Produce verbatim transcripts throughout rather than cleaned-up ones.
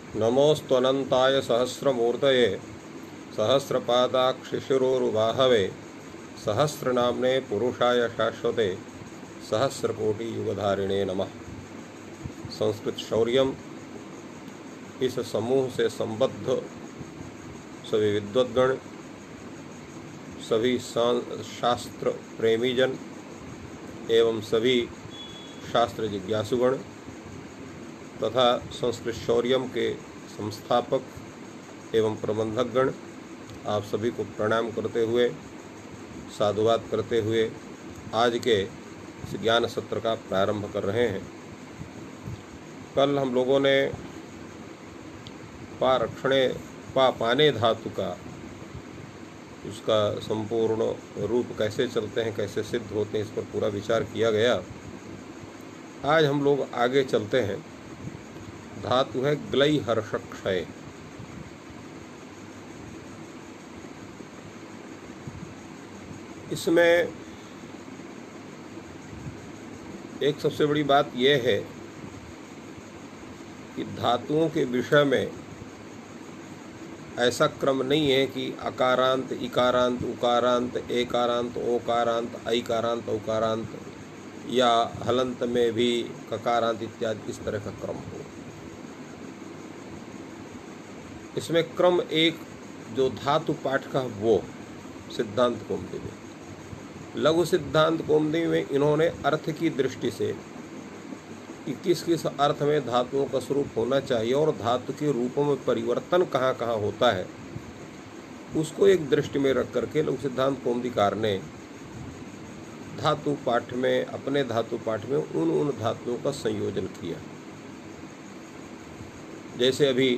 नमोऽस्त्वनन्ताय सहस्रमूर्तये सहस्रपादाक्षिशिरोरुबाहवे सहस्रनाम्ने पुरुषाय शाश्वते सहस्रकोटियुगधारिणे नमः। संस्कृत शौर्यम इस समूह से संबद्ध सभी विद्वद्गण, सभी शास्त्र प्रेमीजन एवं सभी शास्त्र जिज्ञासुगण तथा संस्कृत शौर्यम के संस्थापक एवं प्रबंधकगण, आप सभी को प्रणाम करते हुए, साधुवाद करते हुए आज के इस ज्ञान सत्र का प्रारंभ कर रहे हैं। कल हम लोगों ने पा रक्षणे पा पाने धातु का उसका संपूर्ण रूप कैसे चलते हैं, कैसे सिद्ध होते हैं, इस पर पूरा विचार किया गया। आज हम लोग आगे चलते हैं। धातु है ग्लई हर्षक्षय। इसमें एक सबसे बड़ी बात यह है कि धातुओं के विषय में ऐसा क्रम नहीं है कि अकारांत, इकारांत, उकारांत, एकारांत, ओकारांत, ऐकारांत, औकारांत या हलंत में भी ककारांत इत्यादि इस तरह का क्रम हो। इसमें क्रम एक जो धातु पाठ का वो सिद्धांत कौमुदी में, लघु सिद्धांत कौमुदी में इन्होंने अर्थ की दृष्टि से कि किस किस अर्थ में धातुओं का स्वरूप होना चाहिए और धातु के रूपों में परिवर्तन कहाँ कहाँ होता है, उसको एक दृष्टि में रख करके लघु सिद्धांत कौमुदीकार ने धातु पाठ में, अपने धातु पाठ में उन उन धातुओं का संयोजन किया। जैसे अभी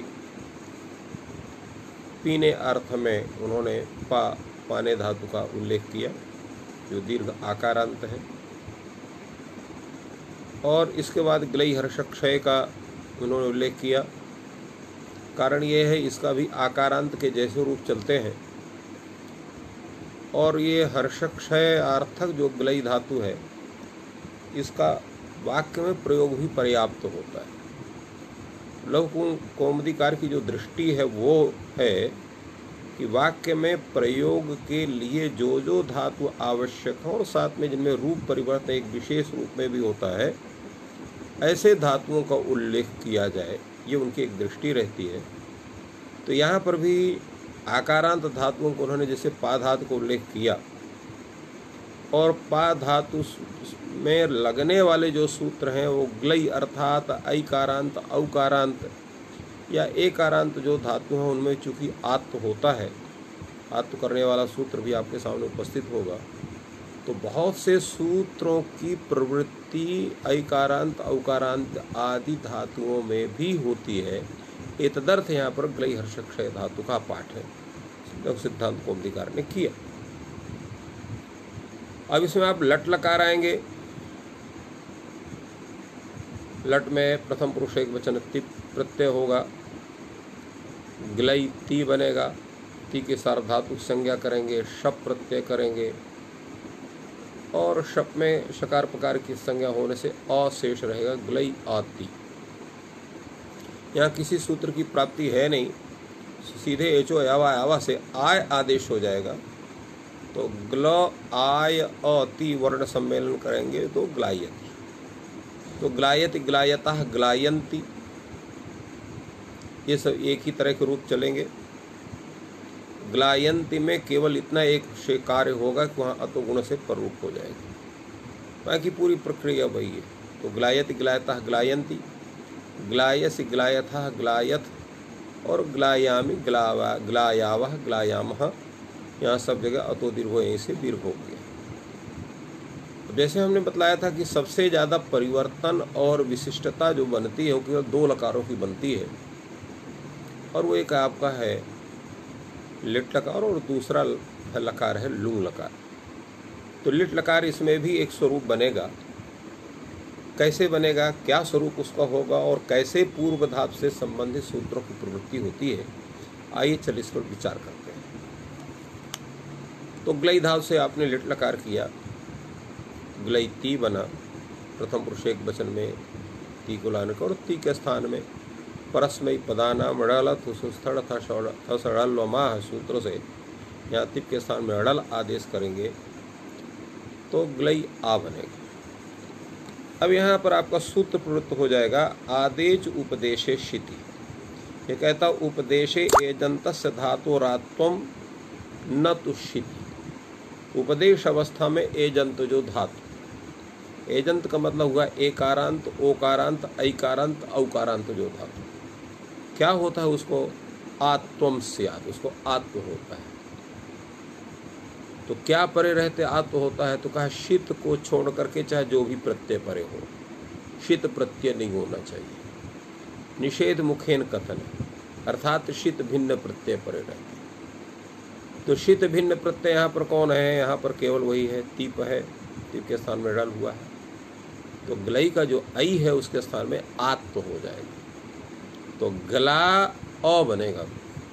पीने अर्थ में उन्होंने पा पाने धातु का उल्लेख किया जो दीर्घ आकारांत है, और इसके बाद ग्लई हर्षक्षय का उन्होंने उल्लेख किया। कारण ये है इसका भी आकारांत के जैसे रूप चलते हैं, और ये हर्षक्षय अर्थक जो ग्लई धातु है इसका वाक्य में प्रयोग भी पर्याप्त होता है। लघु कौमुदीकार की जो दृष्टि है वो है कि वाक्य में प्रयोग के लिए जो जो धातु आवश्यक है और साथ में जिनमें रूप परिवर्तन एक विशेष रूप में भी होता है, ऐसे धातुओं का उल्लेख किया जाए, ये उनकी एक दृष्टि रहती है। तो यहाँ पर भी आकारांत धातुओं को उन्होंने जैसे पा धातु को उल्लेख किया, और पा धातु में लगने वाले जो सूत्र हैं वो ग्लई अर्थात ऐकारांत, औकारांत या एकारांत जो धातु हैं उनमें चूँकि आत्त होता है, आत्त करने वाला सूत्र भी आपके सामने उपस्थित होगा, तो बहुत से सूत्रों की प्रवृत्ति ऐकारांत, औकारांत आदि धातुओं में भी होती है। एतदर्थ यहाँ पर ग्लई हर्षक्षय धातु का पाठ है, सिद्धांत कौमुदीकार ने किया। अब इसमें आप लट लकार आएंगे। लट में प्रथम पुरुष एक वचन ति प्रत्यय होगा, ग्लई ती बनेगा, ती के सार्वधातु संज्ञा करेंगे, शप प्रत्यय करेंगे, और शप में शकार प्रकार की संज्ञा होने से अ शेष रहेगा, ग्लई आती। यहाँ किसी सूत्र की प्राप्ति है नहीं, सीधे एचो यावा यावा से आय आदेश हो जाएगा, तो ग्ल आय अति वर्ण सम्मेलन करेंगे तो ग्लायति। तो ग्लायति, ग्लायतः, ग्लायन्ति, ये सब एक ही तरह के रूप चलेंगे। ग्लायन्ति में केवल इतना एक कार्य होगा कि वहाँ अतो गुण से पररूप हो जाएगा, बाकी पूरी प्रक्रिया वही है। तो ग्लायति, ग्लायतः, ग्लायन्ति, ग्लायसि, ग्लायथः, ग्लायथ, और ग्लायामि, ग्लावा, ग्लायावः, ग्लायामः, यहाँ सब जगह अतो दीर्घ यहीं से दीर्घ हो गया। जैसे हमने बतलाया था कि सबसे ज़्यादा परिवर्तन और विशिष्टता जो बनती है वो केवल दो लकारों की बनती है, और वो एक आपका है लिट लकार और दूसरा लकार है लुंग लकार। तो लिट लकार इसमें भी एक स्वरूप बनेगा। कैसे बनेगा, क्या स्वरूप उसका होगा, और कैसे पूर्व धातु से संबंधित सूत्रों की प्रवृत्ति होती है, आइए चलिए इस पर विचार करते हैं। तो ग्लई धातु से आपने लिट लकार किया, ग्लई ती बना, प्रथम पुरुष एक वचन में ती को लाने का, और ती के स्थान में परस्मयी पदानाम ड़ल थुस्थड़ थसड़ल माह सूत्र से यहाँ तिप के स्थान में अड़ल आदेश करेंगे तो ग्लई आ बनेगा। अब यहाँ पर आपका सूत्र प्रवृत्त हो जाएगा आदेश उपदेशे शिति। ये कहता उपदेशे एजंतस्य धातोरात्वम न तु शिति। उपदेश अवस्था में एजंत जो धातु, एजंत का मतलब हुआ एकारांत ओकारांत ऐकारांत औकारांत जो धातु, क्या होता है उसको आत्वम स्यात्, उसको आत्व होता है। तो क्या परे रहते आत्व होता है, तो कहा शीत को छोड़ करके चाहे जो भी प्रत्यय परे हो, शीत प्रत्यय नहीं होना चाहिए। निषेध मुखेन कथन, अर्थात शीत भिन्न प्रत्यय परे रहते। तो शीत भिन्न प्रत्यय यहाँ पर कौन है, यहाँ पर केवल वही है, तीप है, तीप के स्थान में डल हुआ है। तो ग्लई का जो आई है उसके स्थान में आत्व हो जाएगा, तो गला अ बनेगा।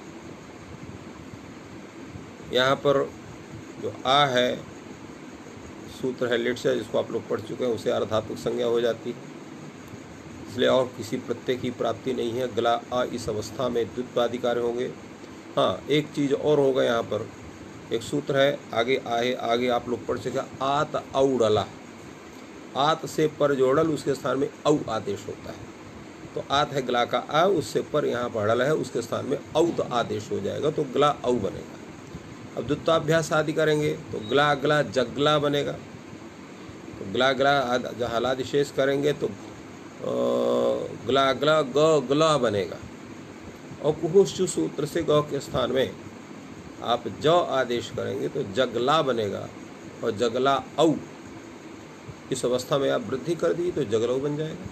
यहाँ पर जो आ है सूत्र है लिट से, जिसको आप लोग पढ़ चुके हैं, उसे अर्धातुक संज्ञा हो जाती है, इसलिए और किसी प्रत्यय की प्राप्ति नहीं है। गला आ इस अवस्था में द्वित्वाधिकार होंगे। हाँ, एक चीज़ और होगा, यहाँ पर एक सूत्र है आगे आए आगे आप लोग पढ़ चुके, आत औड़ला, आत से पर जोड़ल उसके स्थान में औ आदेश होता है। तो आत है गला का आ, उससे पर यहाँ पर अड़ल है उसके स्थान में औत आदेश हो जाएगा, तो गला औ बनेगा। अब द्वित्वाभ्यास आदि करेंगे तो गला गला जगला बनेगा। तो गला गला जहाँ हलादि शेष करेंगे तो गला गला ग गला बनेगा। और कुहुष्चु सूत्र से ग के स्थान में आप ज आदेश करेंगे तो जगला बनेगा, और जगला औ इस अवस्था में आप वृद्धि कर दी तो जगलऊ बन जाएगा।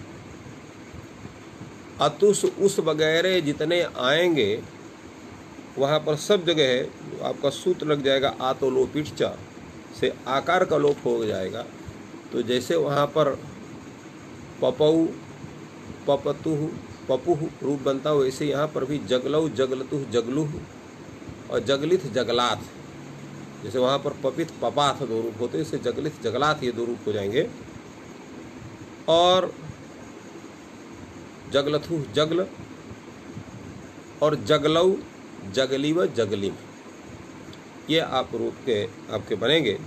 अतुस उस वगैरह जितने आएंगे वहाँ पर सब जगह आपका सूत्र लग जाएगा आतो लोपिट च से आकार का लोप हो जाएगा। तो जैसे वहाँ पर पपऊ पपतुह पपुह रूप बनता हो, वैसे यहाँ पर भी जगलऊ जगलतुह जगलुह और जगलित जगलाथ, जैसे वहाँ पर पपित पपाथ दो रूप होते हैं, इससे जगलित जगलाथ ये दो रूप हो जाएंगे। और जगलथु जगल और जगलऊ जगली व जगलिम, ये आप रूप के आपके बनेंगे।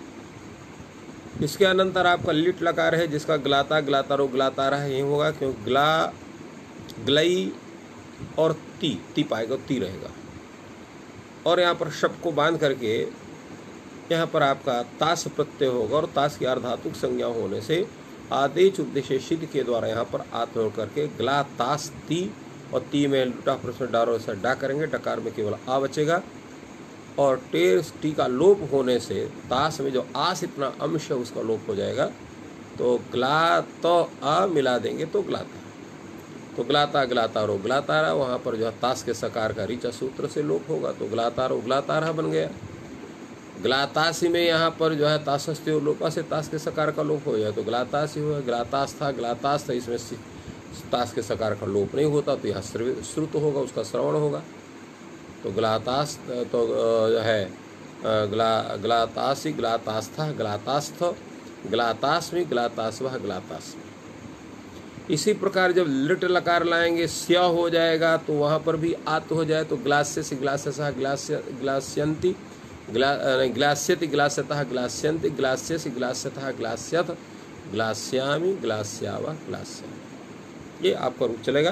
इसके अनंतर आपका लिट लकार है, जिसका ग्लाता ग्लातारो ग्लातारा है, यही होगा, क्योंकि ग्ला ग्लई और ती ती पाएगा, ती रहेगा। और यहाँ पर शब्द को बांध करके यहाँ पर आपका तास प्रत्यय होगा, और तास की अर्धातुक संज्ञा होने से आदेश उद्देश्य सिद्ध के द्वारा यहाँ पर आत्म करके ग्ला तास ती, और ती में लुटा प्रश्न डारो से डा करेंगे, डकार में केवल आ बचेगा। और टेर टी का लोप होने से तास में जो आस इतना अंश है उसका लोप हो जाएगा, तो ग्ला तो आ मिला देंगे तो ग्लाता, तो ग्लाता ग्लातारो ग्लातारा, वहाँ पर जो है तास के सकार का ऋचा सूत्र से लोप होगा, तो ग्लातारो ग्लातारा बन गया। ग्लातासी में यहाँ पर जो है तासस्त्यो लोपा से तास के सकार का लोप हो जाए, तो ग्लातासी हुआ। ग्लातास था ग्लातास था, इसमें तास के सकार का लोप नहीं होता, तो यहाँ श्रुत होगा, उसका श्रवण होगा। तो ग्लातास तो जो है ग्ला ग्लातासी ग्लातास था ग्लातास्थ ग्लातास्मि ग्लातास्वः ग्लातास्मि। इसी प्रकार जब लिट लकार लाएंगे स्या हो जाएगा, तो वहाँ पर भी आत हो जाए, तो ग्लास्य से ग्लास्यसः ग्लास्य ग्लास्यन्ति ग्ला ग्लास्यति ग्लास्यतः ग्लास्यन्ति ग्लास्य से ग्लास्यतः ग्लास्यथ ग्लास्यामि ग्लास्यावः ग्लास्यामि, ये आपका रूप चलेगा।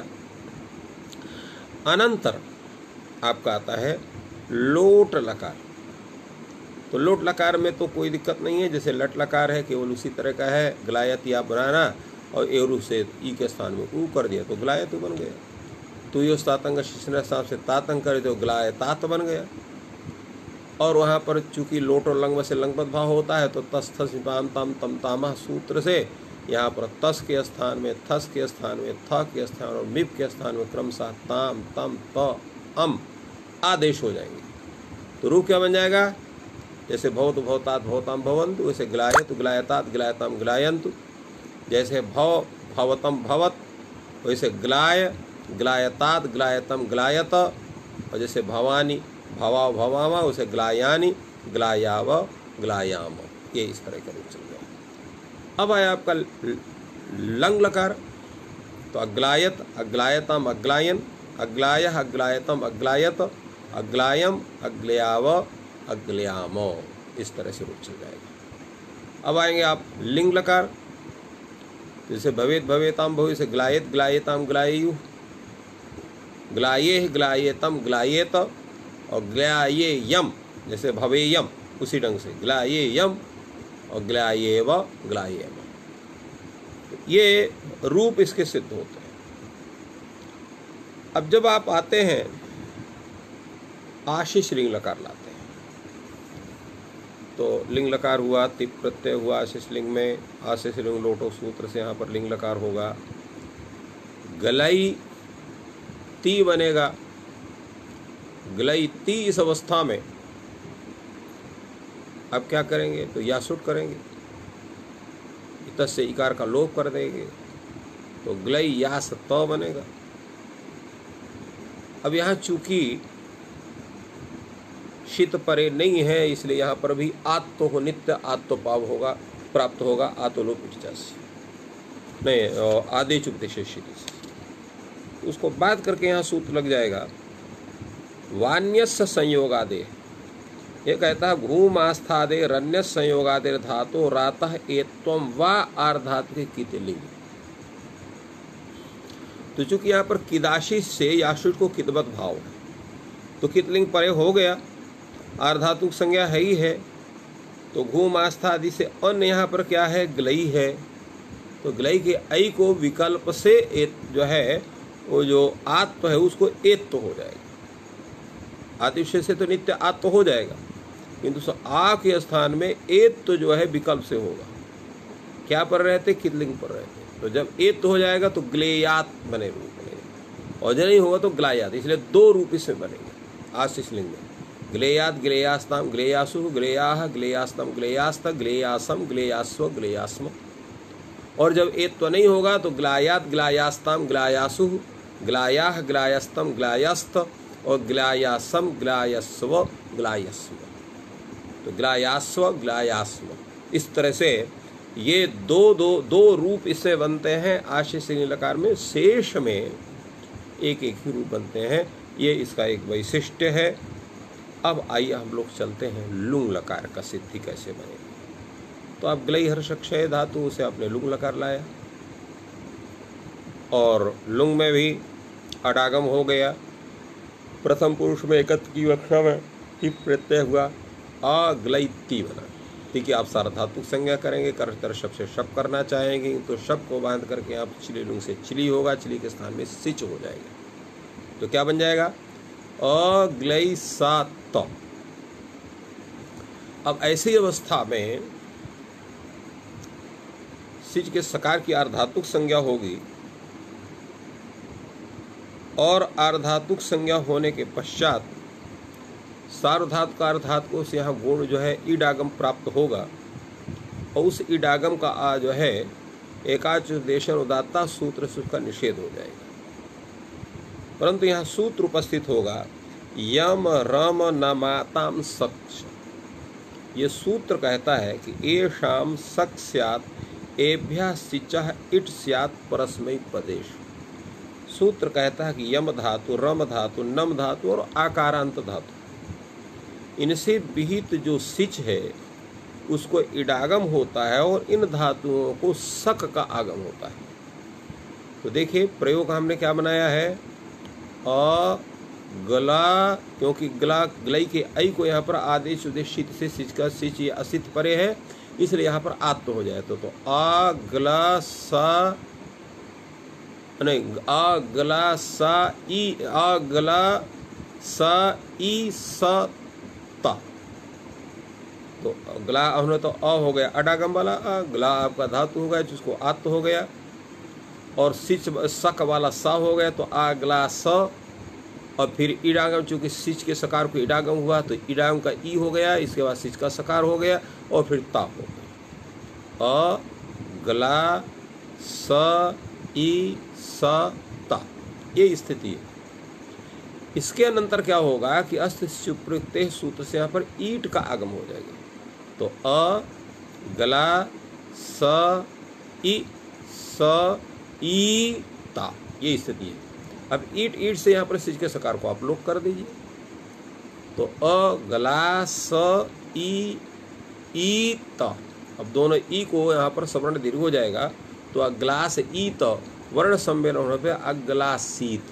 अनंतर आपका आता है लोट लकार। तो लोट लकार में तो कोई दिक्कत नहीं है, जैसे लट लकार है केवल उसी तरह का है, ग्लायत या बनाना, और एरू से ई के स्थान में ऊ कर दिया तो ग्लायत बन गया। तो यो तातंग शिशना साहब से तातंग कर दो ग्लायतात बन गया। और वहाँ पर चूंकि लोट और लंग से लंगपत भाव होता है, तो तस थस पाम तम तम तामा सूत्र से यहाँ पर तस के स्थान में थस के स्थान में थ के स्थान और मिप के स्थान में क्रमशः ताम तम त अम आदेश हो जाएंगे। तो रूप क्या बन जाएगा, जैसे भवत भवतात भवताम भवंतु, वैसे ग्लायत ग्लायतात ग्लायताम ग्लायंतु। जैसे भव भवतम भवत, वैसे ग्लाय ग्लायतात ग्लायतम ग्लायत। और जैसे भवानी भवा भवामा, वैसे ग्लायानी ग्लायाव ग्लायाम, ये इस तरह का रूप चल गया। अब आया आपका लंग लकार। तो अग्लायत, अग्लायतम, अग्लायन, अग्लायः, अग्लायतम, अग्लायत, अग्लायम, अग्लयाव, अग्लयाम, इस तरह से रूप चल जाएगा। अब आएंगे आप लिंग लकार, जैसे भवेत भवेताम भवे से ग्लायत, ग्लायताम, ग्लायु, ग्लाये, ग्लायेतम, ग्लायेत, और ग्लायेयम जैसे भवेयम, उसी ढंग से ग्लायेयम और ग्लायेव, ग्लायेम, ये रूप इसके सिद्ध होते हैं। अब जब आप आते हैं आशीष लिंग लकार लाते हैं, तो लिंग लकार हुआ, तिप प्रत्यय हुआ आशीष लिंग में, आशीष लिंग लोटो सूत्र से यहाँ पर लिंग लकार होगा। गलई ती बनेगा, गलई ती इस अवस्था में अब क्या करेंगे, तो यासुट करेंगे, तस्य इकार का लोप कर देंगे, तो ग्लई यास त बनेगा। अब यहाँ चूंकि शीत परे नहीं है, इसलिए यहाँ पर भी आत्तो हो नित्य आत्तो पाव होगा, प्राप्त होगा, आतो लोप नहीं आदि चुपते शेषित, उसको बात करके यहाँ सूत्र लग जाएगा वान्यस्य संयोगादे। ये कहता है घूम आस्थादे रण्य संयोगादे धातु रातः एत्वम वा आर्धात्विक कितलिंग। तो चूंकि यहाँ पर किदाशी से याशुट को किदबत भाव है, तो कितलिंग परे हो गया, आर्धातुक संज्ञा है ही है, तो घूम आस्था आदि से अन्य यहाँ पर क्या है, ग्लई है, तो ग्लई के ऐ को विकल्प से एत जो है वो जो आत्व है उसको एत तो हो जाएगा, आतिशय से तो नित्य आत्व हो जाएगा, किंतु आ के स्थान में एत तो जो है विकल्प से होगा। क्या पर रहते, कितलिंग पर रहते, तो जब एत हो जाएगा तो ग्लेयात बने रूप बनेगा, और जब नहीं होगा तो ग्लायात, इसलिए दो रूप इसमें बनेंगे आशीष लिंग में, ग्लेयात, ग्लेयास्ताम, ग्लेयासु, ग्लेयाह, ग्लेयास्तम, ग्लेयास्त, ग्लेयासम, ग्लेयास्व, ग्लेयास्म। और जब एत तो नहीं होगा तो ग्लायात, ग्लायास्ताम, ग्लायासु, ग्लायाह, ग्लायस्तम, ग्लायस्त, और ग्लायासम, ग्लायस्व, ग्लायस्व, तो ग्लायास्व, ग्लायास्व। इस तरह से ये दो दो दो रूप इससे बनते हैं आशीष लिंग लकार में, शेष में एक एक ही रूप बनते हैं, ये इसका एक वैशिष्ट्य है। अब आइए हम लोग चलते हैं लुंग लकार का सिद्धि कैसे बनेगा। तो आप ग्लई हर्ष क्षय धातु से आपने लुंग लकार लाया, और लुंग में भी अडागम हो गया, प्रथम पुरुष में एकत्र की अक्षर में ती प्रत्यय हुआ, अग्लैती बना। ठीक है, आप सार्वधातुक संज्ञा करेंगे, कर शब्द से शब करना चाहेंगे तो शब को बांध करके आप चिली लुंग से चिली होगा, चिली के स्थान में सिच हो जाएगा, तो क्या बन जाएगा, अग्लैसात। अब ऐसी अवस्था में सिच के सकार की आर्धातुक संज्ञा होगी, और आर्धातुक संज्ञा होने के पश्चात सार्वधातु का अर्धातुकों से यहाँ गुण जो है ईडागम प्राप्त होगा, और उस ईडागम का आ जो है एकाचुदेशन उदात्ता सूत्र से उसका निषेध हो जाएगा। परंतु यहाँ सूत्र उपस्थित होगा यम रम नमाताम सक्ष। ये सूत्र कहता है कि ए शाम सक स्यात् एभ्यः सिचः इट स्यात् परस्मै पदेश। सूत्र कहता है कि यम धातु, रम धातु, नम धातु और आकारांत धातु, इनसे विहित जो सिच है उसको इडागम होता है, और इन धातुओं को सक का आगम होता है। तो देखिए प्रयोग हमने क्या बनाया है, अ गला, क्योंकि गला गलई के ऐ को यहाँ पर आदेश उद्देशित से सिच का सिच ये असित परे है, इसलिए यहाँ पर आत्म हो जाए, तो, तो आ गला सा नहीं, आ गला सा ई, आ गला सा ई सा ता, तो गला हमने तो अ हो गया अडागम वाला, आ गला आपका धातु हो गया जिसको आत्म हो गया, और सिच सक वाला सा हो गया, तो आ गला स, और फिर ईडागम, चूंकि सिच के सकार को ईडागम हुआ तो ईडागम का ई हो गया, इसके बाद सिच का सकार हो गया, और फिर ता हो गया, अ गला स ई स ता, ये स्थिति है। इसके अनंतर क्या होगा कि अस्त प्रयुक्त सूत्र से यहाँ पर ईट का आगम हो जाएगा, तो अ गला स ई स ई ईता, ये स्थिति है। अब ईट ईट से यहाँ पर सिज के सकार को आप लोग कर दीजिए, तो अ गला स ई ईत। अब दोनों ई को यहाँ पर सवर्ण दीर्घ हो जाएगा, तो अग्लास ईत वर्ण सम्मेलन होने पे अग्लासीत।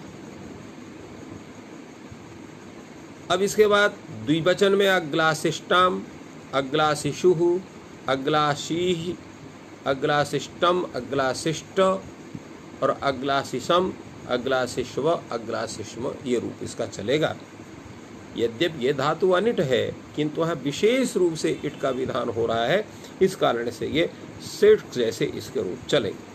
अब इसके बाद द्विवचन में अग्लासिष्टाम, अग्लासिषुः, अग्लासीः, अग्लासिष्टम, अग्लासिष्ट और अग्लासिषम, अग्लासिष्व, अग्लासिष्म, ये रूप इसका चलेगा। यद्यपि ये धातु अनिट है, किंतु वहाँ विशेष रूप से इट का विधान हो रहा है, इस कारण से ये सेठ जैसे इसके रूप चलेंगे।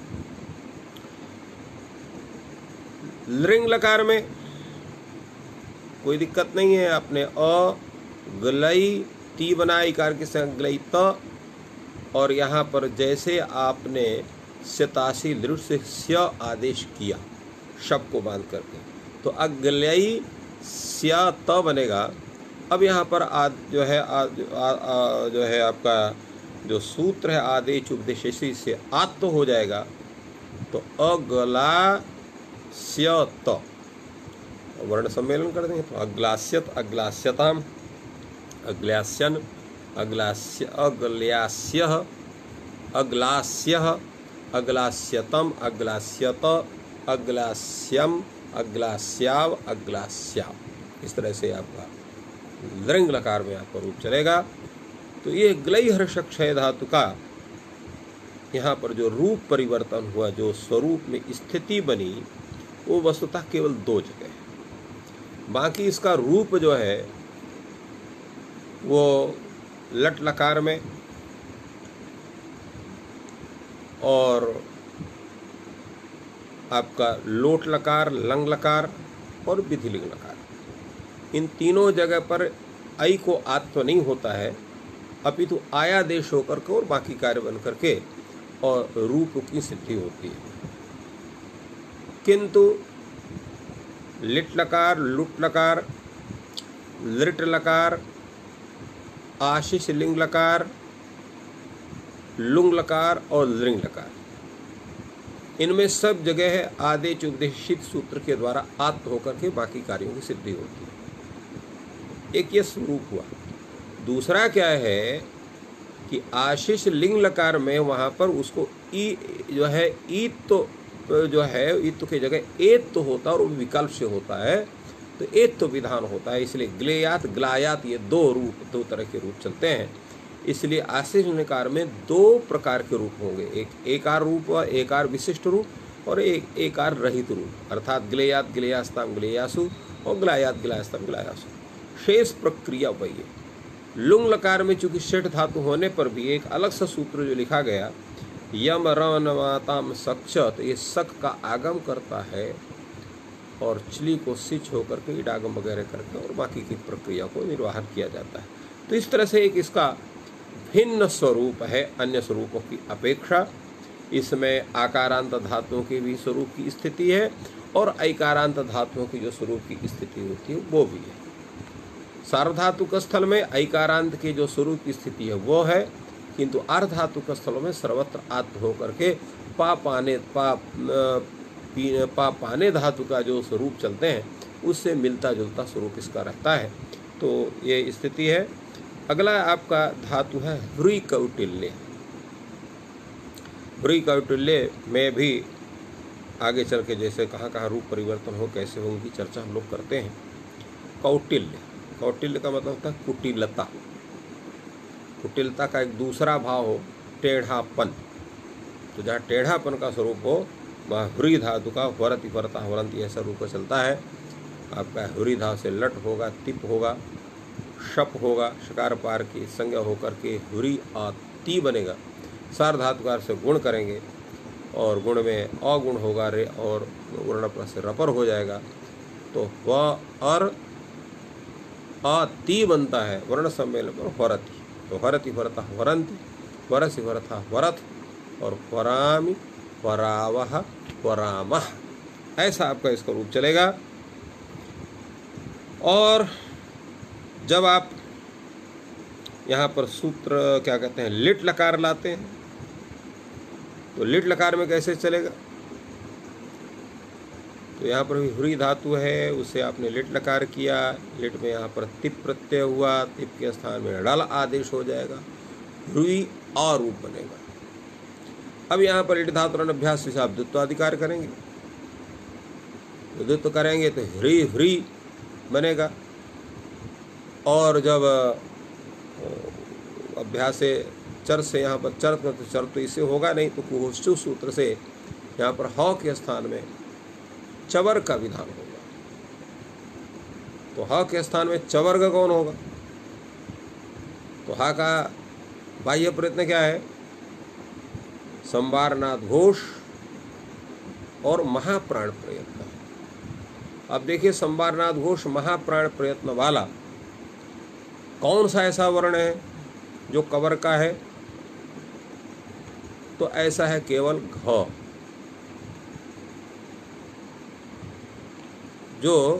लृंग लकार में कोई दिक्कत नहीं है, आपने अ गलई ती बना इकार के संग गलई त, और यहाँ पर जैसे आपने शतासी दृढ़ से स्य आदेश किया शब्द को बांध करके, तो अगलई स्या त बनेगा। अब यहाँ पर आद जो है आद आ, आ, जो है आपका जो सूत्र है आदेश उपदेशेशी से आत तो हो जाएगा, तो अगला स्य त वर्ण सम्मेलन कर देंगे, तो अग्लास्यत, अग्लास्यताम, अग्लास्यन, अग्लास्य, अग्लास्यः, अग्लास्यः, अग्लास्यतम, अग्लास्यत, अग्लास्यम, अग्लास्याव, अग्लास्याव। इस तरह से आपका लृंग लकार में आपका रूप चलेगा। तो ये ग्लई हर्ष क्षय धातु का यहाँ पर जो रूप परिवर्तन हुआ, जो स्वरूप में स्थिति बनी, वो वस्तुतः केवल दो जगह है। बाकी इसका रूप जो है वो लट लकार में और आपका लोट लकार, लंग लकार और विधिलिंग लकार, इन तीनों जगह पर आई को आत तो नहीं होता है, अपितु आया देश होकर के और बाकी कार्य बन करके और रूप की सिद्धि होती है। किंतु लिट लकार, लुट लकार, लिट लकार, आशीष लिंग लकार, लुंग लकार और लृंग लकार, इनमें सब जगह है आदेश उपदेशित सूत्र के द्वारा आत्म होकर के बाकी कार्यों की सिद्धि होती है। एक ये स्वरूप हुआ। दूसरा क्या है कि आशीष लिंग लकार में वहाँ पर उसको ई जो है ई तो जो है ईत की जगह एत तो होता है और विकल्प से होता है, तो एत तो विधान होता है, इसलिए ग्लेयात ग्लायात ये दो रूप, दो तरह के रूप चलते हैं। इसलिए आशीष नकार में दो प्रकार के रूप होंगे, एक एकार रूप व एकार विशिष्ट रूप और एक एकार रहित रूप, अर्थात ग्लेयात ग्लेयास्ताम ग्लेयासु और ग्लायात ग्लायास्ताम ग्लायासु। शेष प्रक्रिया वही है। लुंग लकार में चूंकि षठ धातु होने पर भी एक अलग सा सूत्र जो लिखा गया, यम रमाताम सक्ष, तो ये सक का आगम करता है और चली को सिच होकर के इडागम वगैरह करके और बाकी की प्रक्रिया को निर्वाहन किया जाता है। तो इस तरह से एक इसका भिन्न स्वरूप है अन्य स्वरूपों की अपेक्षा। इसमें आकारांत धातुओं के भी स्वरूप की स्थिति है और ऐकारांत धातुओं की जो स्वरूप की स्थिति होती है वो भी है। सार्वधातुक स्थल में ऐकारांत के जो स्वरूप की स्थिति है वो है, किंतु अर्धातुक स्थलों में सर्वत्र आत्म होकर के पा पाने पा पा पाने धातु का जो स्वरूप चलते हैं उससे मिलता जुलता स्वरूप इसका रहता है। तो ये स्थिति है। अगला आपका धातु है ह्री कौटिल्य। ह्री कौटिल्य में भी आगे चल के जैसे कहाँ कहाँ रूप परिवर्तन हो, कैसे हो, उनकी चर्चा हम लोग करते हैं। कौटिल्य, कौटिल्य का मतलब होता है कुटिलता। कुटिलता का एक दूसरा भाव हो टेढ़ापन, तो जहाँ टेढ़ापन का स्वरूप हो वहाँ ह्री धातु का वरति वरता वरंती ऐसा रूप चलता है। आपका ह्री धातु से लट होगा, तिप होगा, शप होगा, शकार पार की संज्ञा होकर के ह्री आती बनेगा। सार धातुकार से गुण करेंगे और गुण में अगुण होगा रे और वर्ण प्लस से रपर हो जाएगा, तो वह और अति बनता है वर्ण सम्मेलन पर वरति। तो हरति वरता वरंती, वरसि वरथा वरथ और वरामि वरावह वरामह, ऐसा आपका इसका रूप चलेगा। और जब आप यहाँ पर सूत्र क्या कहते हैं लिट लकार लाते हैं, तो लिट लकार में कैसे चलेगा? तो यहाँ पर भी ह्री धातु है, उसे आपने लिट लकार किया, लिट में यहाँ पर तिप प्रत्यय हुआ, तिप के स्थान में ड़ल आदेश हो जाएगा, ह्री अ रूप बनेगा। अब यहाँ पर लिट धातु अभ्यास से आप द्वित्वाधिकार करेंगे, द्वित्व करेंगे तो ह्री ह्री बनेगा। और जब अभ्यास से चर से यहाँ पर चर तो चर तो इससे होगा नहीं, तो कुहोष्टु सूत्र से यहाँ पर ह के स्थान में चवर्ग का विधान होगा। तो ह के स्थान में चवर्ग कौन होगा? तो हा का बाह्य प्रयत्न क्या है? संवारनाद घोष और महाप्राण प्रयत्न। अब देखिए, संवारनाद घोष महाप्राण प्रयत्न वाला कौन सा ऐसा वर्ण है जो कवर का है? तो ऐसा है केवल घ, जो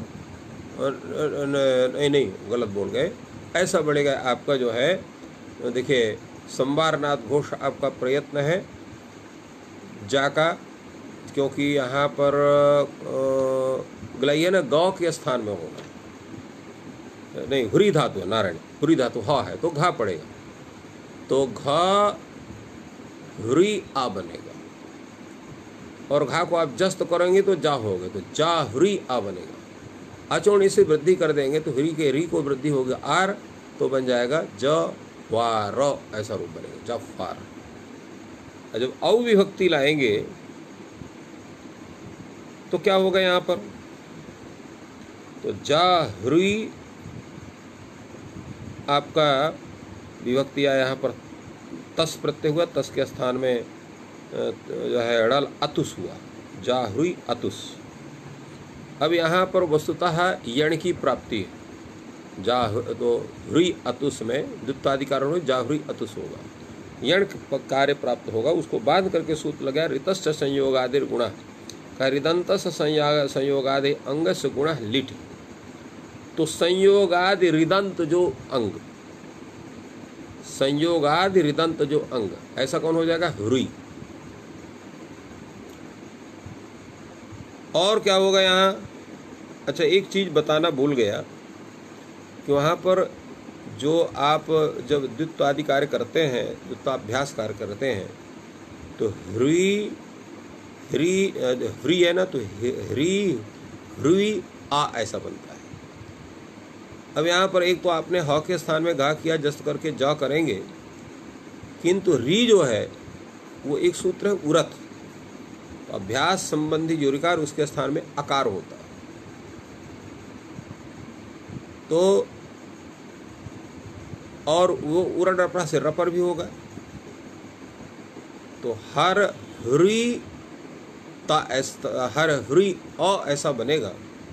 नहीं नहीं गलत बोल गए, ऐसा बढ़ेगा आपका जो है, देखिए संवारनाद घोष आपका प्रयत्न है जा का, क्योंकि यहाँ पर गलय न गौ के स्थान में होगा, नहीं हुरी धातु है, नारायण हुरी धातु हा है तो घा पड़ेगा, तो घा हुरी आ बनेगा। और घा को आप जस्त करेंगे तो जा होगे, तो जा हुरी आ बनेगा। अचोणी से वृद्धि कर देंगे तो हुरी के री को वृद्धि होगी आर, तो बन जाएगा ज वार, ऐसा रूप बनेगा जफार। जब औ विभक्ति लाएंगे तो क्या होगा यहाँ पर? तो जा हुरी आपका विभक्ति आया, यहाँ पर तस प्रत्यय हुआ, तस के स्थान में जो है अड़ल अतुस हुआ, जा हुई अतुस। अब यहाँ पर वस्तुतः यण की प्राप्ति है, जा तो हुई अतुस में द्वित्वाधिकार हो, जा हुई अतुस होगा, यण कार्य प्राप्त होगा। उसको बांध करके सूत्र लगाया, ऋतश्च संयोगादिर गुणः का हृदंतस संयोगादि अंगस गुणः लिट। तो संयोगादि हृदंत जो अंग, संयोगादि हृदंत जो अंग, ऐसा कौन हो जाएगा? हुई। और क्या होगा यहाँ? अच्छा, एक चीज बताना भूल गया कि वहाँ पर जो आप जब द्वित्वादि कार्य करते हैं, द्वित्वाभ्यास कार्य करते हैं, तो ह्री ह्री ह्री है ना, तो ह्री ह्री आ ऐसा बनता है। अब यहाँ पर एक तो आपने ह के स्थान में घा किया, जस्त करके जा करेंगे, किंतु री जो है वो एक सूत्र है उरत, तो अभ्यास संबंधी जो ऋकार उसके स्थान में अकार होता है। तो और वो उरड रपड़ा से रपर भी होगा, तो हर ह्री ता ऐसा, हर ह्री अ ऐसा बनेगा,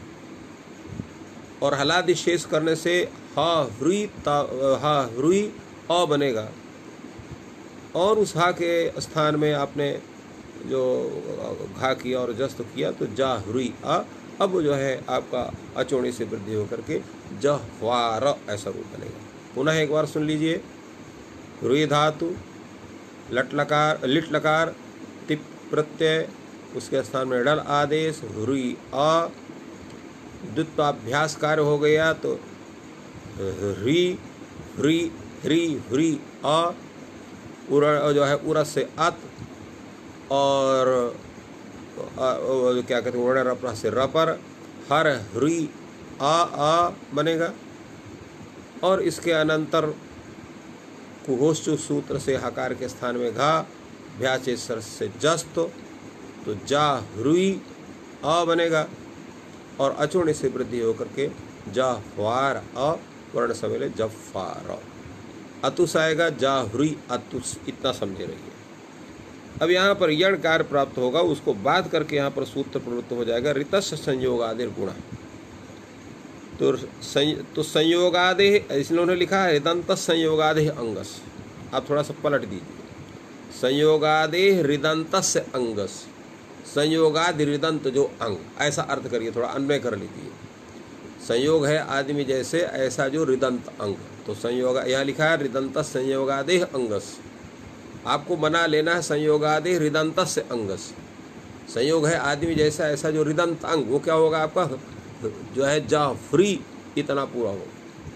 और हलादि शेष करने से हा ह्री ता हा ह्री अ बनेगा। और उस हा के स्थान में आपने जो घा किया और जस्त किया तो जा ह्री आ, अब जो है आपका अचोणी से वृद्धि होकर के जहवार ऐसा रूप बनेगा। पुनः एक बार सुन लीजिए, ह्री धातु लट लकार लिट लकार तिप प्रत्यय, उसके स्थान में डल आदेश, ह्री आ, द्वित्वाभ्यास कार्य हो गया तो ह्री ह्री ह्री ह्री आ, उर जो है उरस से अत, और आ, आ, क्या कहते हैं उड़ रपरा से रपर, हर ह्री आ आ बनेगा। और इसके अनंतर कुहोष्टु सूत्र से हकार के स्थान में घा, भ्याचे सर से जस्त, तो जा ह्री आ बनेगा, और अचूर्ण से वृद्धि होकर के जफार अ वर्ण समेले जफार, अतुस आएगा जा ह्री अतुस, इतना समझे रहिए। अब यहाँ पर यण कार्य प्राप्त होगा, उसको बात करके यहाँ पर सूत्र प्रवृत्त हो जाएगा, ऋतस्य संयोगादिर गुणः। तो संय, तो संयोगादे इन्होंने लिखा है हृदंत संयोगादे अंगस, आप थोड़ा सा पलट दीजिए, संयोगादे हृदंत अंगस, संयोगादि हृदंत जो अंग, ऐसा अर्थ करिए, थोड़ा अन्वय कर लीजिए। संयोग है आदमी जैसे, ऐसा जो हृदंत अंग, तो संयोग यहाँ लिखा है हृदंत संयोगादे अंगस, आपको बना लेना है संयोगादे हृदंत अंगस। संयोग है आदमी जैसा, ऐसा जो ऋदंत अंग, वो क्या होगा आपका, जो है जा फ्री इतना पूरा हो,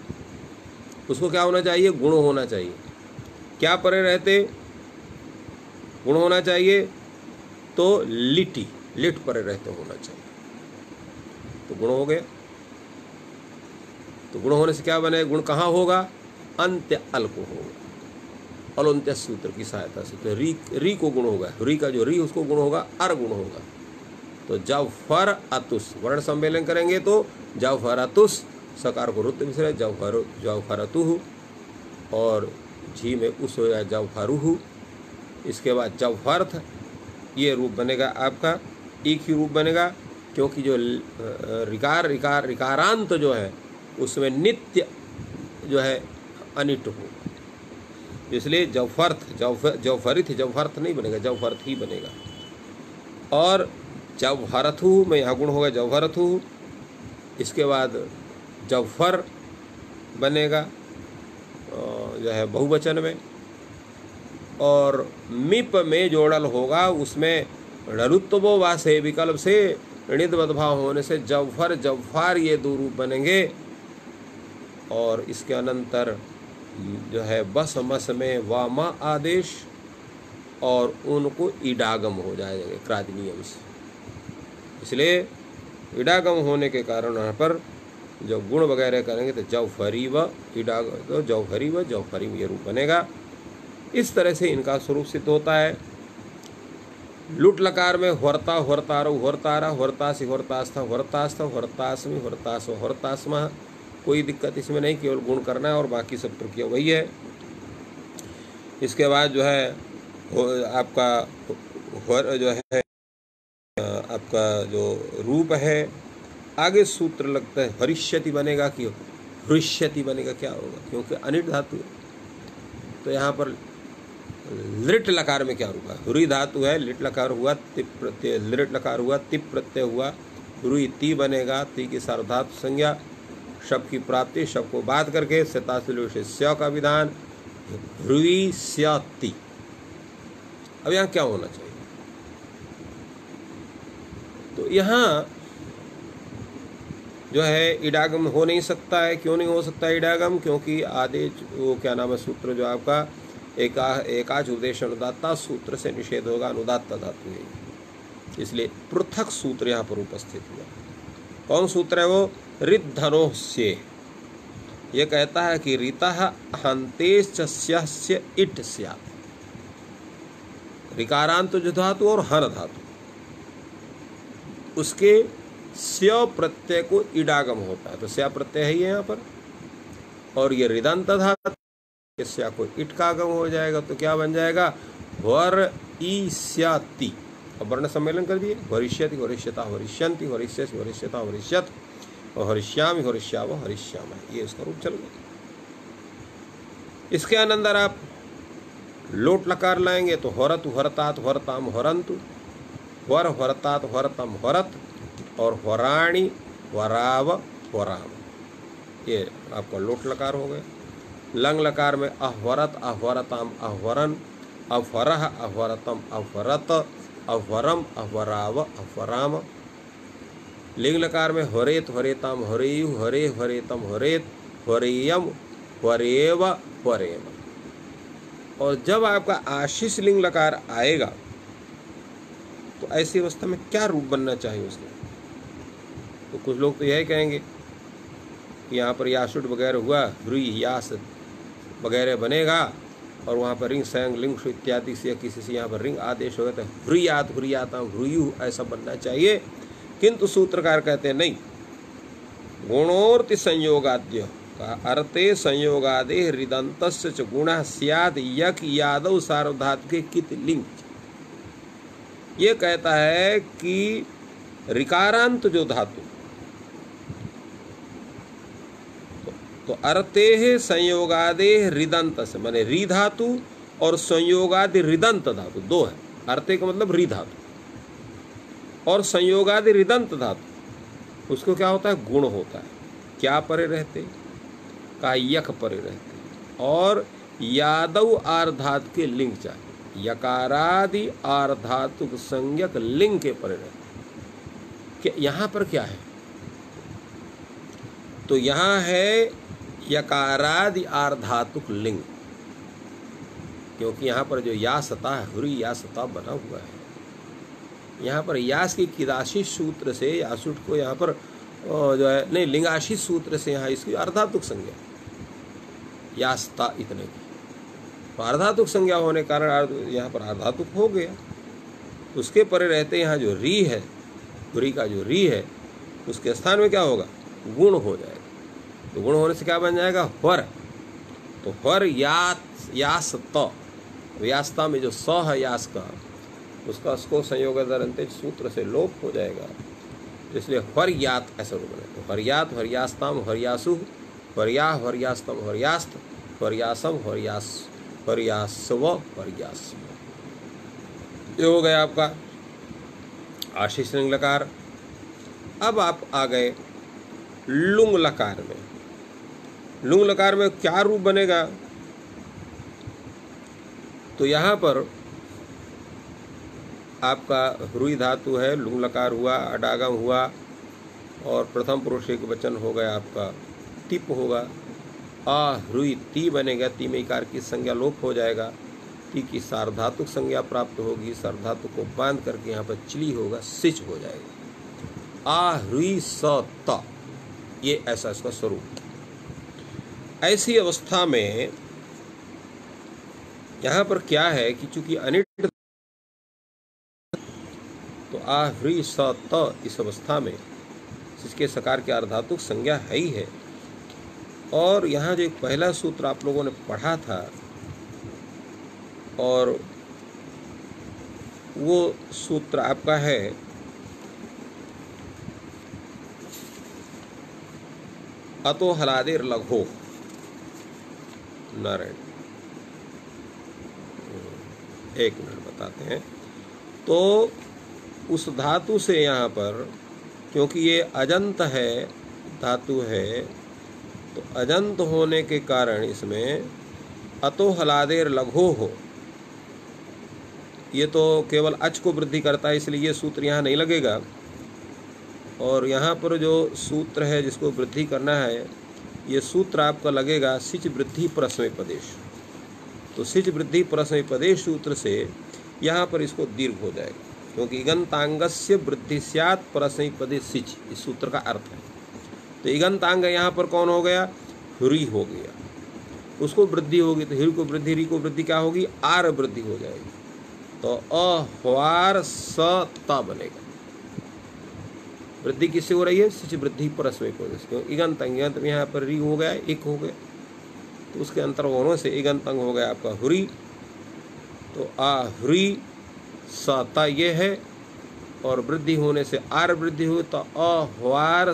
उसको क्या होना चाहिए, गुण होना चाहिए। क्या परे रहते, गुण होना चाहिए, तो लिटी, लिट परे रहते होना चाहिए, तो गुण हो गया। तो गुण होने से क्या बने, गुण कहाँ होगा, अंत्य अल को होगा, अलंत्य सूत्र की सहायता से। तो री री को गुण होगा, री का जो री उसको गुण होगा, अर गुण होगा। तो जब फर अतुस वर्ण सम्मेलन करेंगे तो जब फर अतुस, सकार को रुद्ध विसर्ग, जब फर जब फरतुहु, और झी में उस हो जाए जब फरुहु। इसके बाद जब फर्थ, ये रूप बनेगा आपका, एक ही रूप बनेगा, क्योंकि जो रिकार रिकार रिकारांत जो है उसमें नित्य जो है अनिट हो, इसलिए जवफर्थ जव जवफरित जवफर्थ नहीं बनेगा, जवफर्थ ही बनेगा। और जवहरथु में यहाँ गुण होगा जवहरथु। इसके बाद जवफर बनेगा जो है बहुवचन में, और मिप में जोड़ल होगा, उसमें ऋतुत्वो वा से विकल्प से ऋणिद्वद्भाव होने से जवफर जवफार ये दो रूप बनेंगे। और इसके अनंतर जो है बस मस में वामा आदेश, और उनको इडागम हो जाएगा क्रादनीयम से, इसलिए इडागम होने के कारण यहाँ पर जब गुण वगैरह करेंगे तो जवफरी व इडाग, तो जवफरी व जवफरी ये रूप बनेगा। इस तरह से इनका स्वरूप सिद्ध होता है। लुट लकार में होरता होरतारो होरतारा, होरतासी होरतास्था होरतास्थ, होरतास्मी होरतास होरतास्मा, कोई दिक्कत इसमें नहीं, केवल गुण करना है और बाकी सब प्रक्रिया वही है। इसके बाद जो है आपका होर जो है आपका जो रूप है, आगे सूत्र लगता है हरिष्यति बनेगा कि हृष्यति बनेगा, क्या होगा, क्योंकि अनिट धातु है। तो यहाँ पर लिट लकार में क्या रूप है, हुरी धातु है, लिट लकार हुआ, तिप प्रत्यय, लिट लकार हुआ, तिप प्रत्यय हुआ, हुरी ती बनेगा, ती की सार्वधातु संज्ञा, शब्द की प्राप्ति, शब्द को बात करके सतासी स्या का विधान, ह्रुवी स्याति। अब यहाँ क्या होना चाहिए, तो यहाँ जो है इडागम हो नहीं सकता है। क्यों नहीं हो सकता है इडागम, क्योंकि आदेश वो क्या नाम है सूत्र जो आपका एका एकाच उपदेश अनुदात्ता सूत्र से निषेध होगा, अनुदात्ता धातु है, इसलिए पृथक सूत्र यहाँ पर उपस्थित हुआ। कौन सूत्र है वो, ऋद्धनोः से। ये कहता है कि ऋतः हन्तेश्च स्यस्य इट स्यात्, ऋकारांत जो धातु और हन धातु, उसके स्या प्रत्यय को इडागम होता है, तो स्या प्रत्यय है यहाँ पर, और ये ऋदंत धातु स्या को इट का आगम हो जाएगा, तो क्या बन जाएगा, वर ई स्याति। अब वर्ण सम्मेलन कर दिए, वरिष्यति वरिष्यता वरिष्यन्ति, वरिष्यसि वरिष्यता वरिष्यत, और हरिष्यामि हरिष्याव हरिष्याम, ये इसका रूप चल गया। इसके अंदर आप लोट लकार लाएंगे तो होरतु होरतात होरताम होरंतु, वर होरतात होरतम होरत, और होराणी वराव होराम, ये आपका लोट लकार हो गया। लंग लकार में अह्वरत अह्वरताम अह्वरन, अह्वरह अह्वरतम अह्वरत, अह्वरम अह्वराव अह्वराम। लिंग लकार में हरेत हरेताम हरेयु हरे हरेतम हरेत, हरेयम हरेव हरेम। और जब आपका आशीष लिंग लकार आएगा तो ऐसी अवस्था में क्या रूप बनना चाहिए उसका, तो कुछ लोग तो यही कहेंगे कि यहाँ पर यासुट वगैरह हुआ, ह्री यास वगैरह बनेगा, और वहाँ पर रिंग संग लिंग इत्यादि से किसी से यहाँ पर रिंग आदेश होगा तो ह्रियात ह्रियाता ह्रुयु ऐसा बनना चाहिए। किंतु सूत्रकार कहते हैं नहीं, गुणोर्ति संयोगाद्य का अर्थे संयोगादे हृदंतस्य च गुणः स्याद् यक यादव सार्वधातुके कित लिंग। ये कहता है कि ऋकारांत जो धातु, तो अर्थे संयोगादे हृदंत से माने री धातु और संयोगादि हृदंत धातु दो है। अर्थे का मतलब री धातु और संयोगादि हृदंत धातु, उसको क्या होता है, गुण होता है। क्या परे रहते, का यक परे रहते, और यादव आर धातु के लिंग चाहिए। यकारादि आर्धातुक संज्ञक लिंग के परिणत। कि यहाँ पर क्या है? तो यहाँ है यकारादि आर्धातुक लिंग, क्योंकि यहाँ पर जो या सता है, हुरी या सता बना हुआ है। यहाँ पर यास की किदाशित सूत्र से यासुट को यहाँ पर जो है नहीं लिंगाशित सूत्र से यहाँ इसकी अर्धातुक संज्ञा यास्ता इतने की, तो अर्धातुक संज्ञा होने के कारण यहाँ पर अर्धातुक हो गया। उसके परे रहते यहाँ जो री है, गुरी का जो री है, उसके स्थान में क्या होगा? गुण हो जाएगा। तो गुण होने से क्या बन जाएगा? ह्वर। तो ह्वर यास यास त, व्यास्ता में जो स है यास का, उसका उसको संयोग सूत्र से लोप हो जाएगा, इसलिए हर्यात ऐसा रूप बने। तो हर्यात हर्यास्ताम हर्यासु हर्या हर्यास्तम हर्यास्त हर्यासम हर्यास हर्यास्व हर्यास्व। ये हो गया आपका आशीष लिंग लकार। अब आप आ गए लुंग लकार में। लुंग लकार में क्या रूप बनेगा? तो यहाँ पर आपका ह्रुई धातु है, लुंग लकार हुआ, अडागम हुआ, और प्रथम पुरुष एक वचन हो गया आपका तिप होगा। आ ह्रुई ती बनेगा, ती में इकार की संज्ञा लोप हो जाएगा, ती की सार्वधातुक संज्ञा प्राप्त होगी, सार्वधातु को बांध करके यहाँ पर चिली होगा, सिच हो जाएगा। आ ह्रुई स त, ये ऐसा इसका स्वरूप। ऐसी अवस्था में यहाँ पर क्या है कि चूंकि अनिट, तो आ ह्री स त इस अवस्था में इसके सकार के अर्धातुक संज्ञा है ही है। और यहाँ जो एक पहला सूत्र आप लोगों ने पढ़ा था, और वो सूत्र आपका है अतो हलादेर लघो नारायण, एक मिनट बताते हैं। तो उस धातु से यहाँ पर, क्योंकि ये अजंत है धातु है, तो अजंत होने के कारण इसमें अतो हलादेर लघो हो, ये तो केवल अच को वृद्धि करता है, इसलिए ये सूत्र यहाँ नहीं लगेगा। और यहाँ पर जो सूत्र है जिसको वृद्धि करना है, ये सूत्र आपका लगेगा सिच वृद्धि परस्मै पदेश। तो सिच वृद्धि परस्मै पदेश सूत्र से यहाँ पर इसको दीर्घ हो जाएगा, क्योंकि इगंतांगस्य वृद्धि स्यात् परस्मै पदे सिच, इस सूत्र का अर्थ है। तो इगंतांग यहाँ पर कौन हो गया? ह्री हो गया, उसको वृद्धि होगी, तो ह्री को वृद्धि, री को वृद्धि क्या होगी? आर वृद्धि हो जाएगी। तो अह्वार सता बनेगा। वृद्धि किससे हो रही है? सिच वृद्धि परस्मै पदेश, क्यों इगंत अंग में यहाँ पर री हो गया, एक हो गया, तो उसके अंतर होने से इगंत अंग हो गया आपका हुरी। तो आ हुरी सता ये है, और वृद्धि होने से आर वृद्धि हुई, तो अह्वार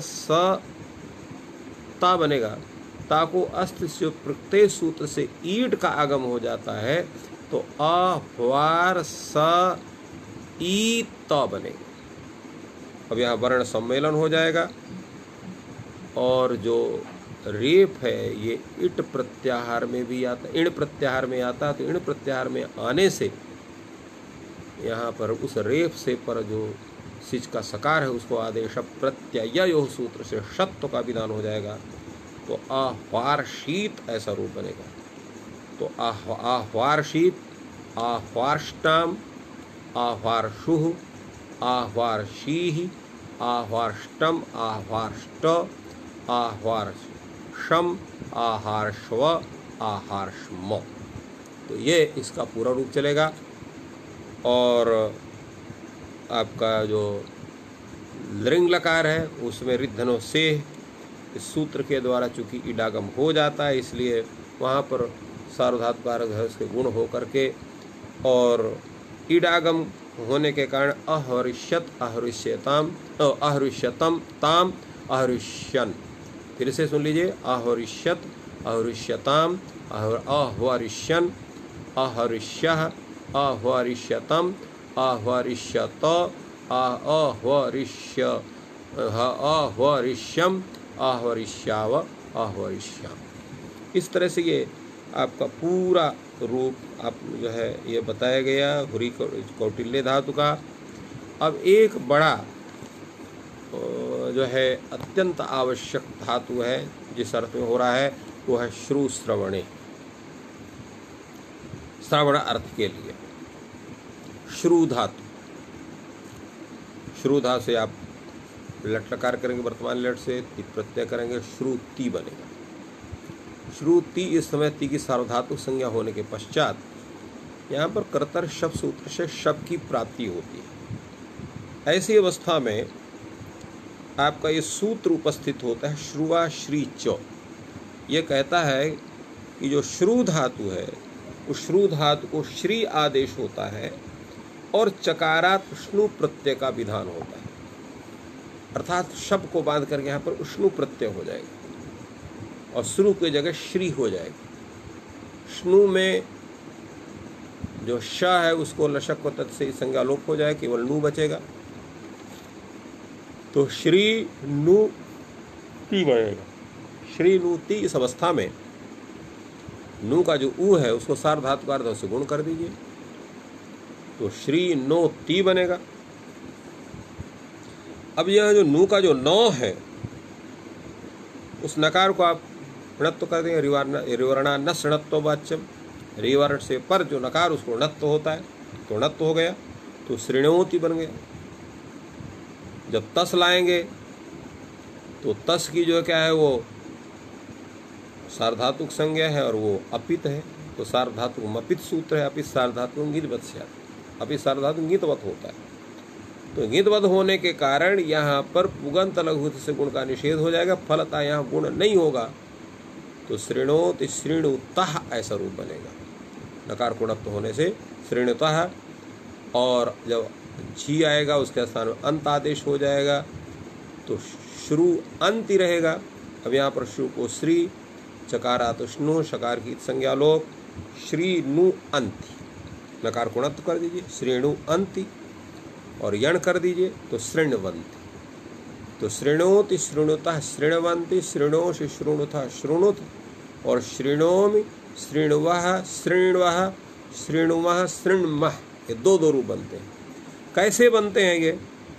सता बनेगा। ता को अस्त से प्रत्यय सूत्र से ईट का आगम हो जाता है, तो अह्वार स ई त बनेगा। अब यहाँ वर्ण सम्मेलन हो जाएगा, और जो रेप है ये इट प्रत्याहार में भी आता, इण प्रत्याहार में आता, तो इण प्रत्याहार में आने से यहाँ पर उस रेप से पर जो सिच का सकार है उसको आदेश प्रत्ययो सूत्र से शत्व का विधान हो जाएगा। तो आह्वार्षीत ऐसा रूप बनेगा। तो आह आह्वार्षीत, आह्वार्ष्टाम, आह्वार्षुः, आह्वार्षीः, आह्वार्ष्टम, आह्वार्ष्ट, आह्वार्षम, आहार्ष्व, आहार्ष्म। तो ये इसका पूरा रूप चलेगा। और आपका जो लृंग लकार है उसमें रिद्धनो से इस सूत्र के द्वारा चूंकि इडागम हो जाता है, इसलिए वहाँ पर सार्वधातुक के गुण हो करके, और इडागम होने के कारण अहरिष्यत अहरिष्यताम अहरिष्यतम ताम अहरिष्यन। फिर से सुन लीजिए, अहरिष्यत अहरिष्यताम अहरिष्यन अहरिष्यः अह्वरिष्यतम अह्वरिष्यत अह्वरिष्य अह्वरिष्यम अह्वरिष्याव अह्वरिष्याम। इस तरह से ये आपका पूरा रूप आप जो है ये बताया गया हुरी कौटिल्य धातु का। अब एक बड़ा जो है अत्यंत आवश्यक धातु है जिस अर्थ में हो रहा है वो है श्रु श्रवणे, श्रवण अर्थ के लिए श्रु धातु। श्रु धातु से आप लट लकार करेंगे वर्तमान लट से, ति प्रत्यय करेंगे, श्रुति बनेगा। श्रुति इस समय ति की सार्वधातुक संज्ञा होने के पश्चात यहाँ पर कर्तर शब्द सूत्र से शब्द की प्राप्ति होती है। ऐसी अवस्था में आपका ये सूत्र उपस्थित होता है श्रुवा श्री च। ये कहता है कि जो श्रु धातु है उस श्रु धातु को श्री आदेश होता है और चकारात उष्णु प्रत्यय का विधान होता है, अर्थात शब्द को बांध करके यहाँ पर उष्णु प्रत्यय हो जाएगा और श्रु की जगह श्री हो जाएगा। श्नु में जो श है उसको लशक को तत् से संज्ञा लोप हो जाए, केवल नु बचेगा, तो श्री नु ती बनेगा। श्री नु ती इस अवस्था में नु का जो ऊ है उसको सार धातु का अर्ध से गुण कर दीजिए तो श्री नो ती बनेगा। अब यह जो नु का जो नौ है उस नकार को आप णत्व कर देंगे, रिवर्णा न णत्व वाच्यम, रिवर्ण से पर जो नकार उसको णत्व होता है तो णत्व हो गया, तो श्रेणोति बन गया। जब तस लाएंगे तो तस की जो क्या है वो सार्वधातुक संज्ञा है और वो अपित है, तो सार्वधातुक मपित सूत्र है। अपित सार्वधातुक गीतवत से अपित सार्वधातुक गीतवत होता है, तो गीतवत होने के कारण यहाँ पर पुगंत लघु से गुण का निषेध हो जाएगा, फलतः यहाँ गुण नहीं होगा, तो श्रेणोत श्रेणुतः ऐसा रूप बनेगा। नकार गुणत्व होने से श्रेणुतः, और जब झी आएगा उसके स्थान में अंत आदेश हो जाएगा तो श्रु अंति रहेगा। अब यहाँ पर श्रु को श्री, चकारात उष्णु, शकार की संज्ञा लोप, श्री नु अंति, नकार गुणत्व कर दीजिए श्रेणु अंति और यण कर दीजिए तो श्रृण्वन्ति, तो श्रृणोति श्रृणुतः श्रृण्वन्ति, श्रृणोषि श्रृणुतः श्रृणुत और श्रृणोमि श्रृण्वः श्रृण्वः श्रृणुमः श्रृण्मः, ये दो दो रूप बनते हैं। कैसे बनते हैं ये,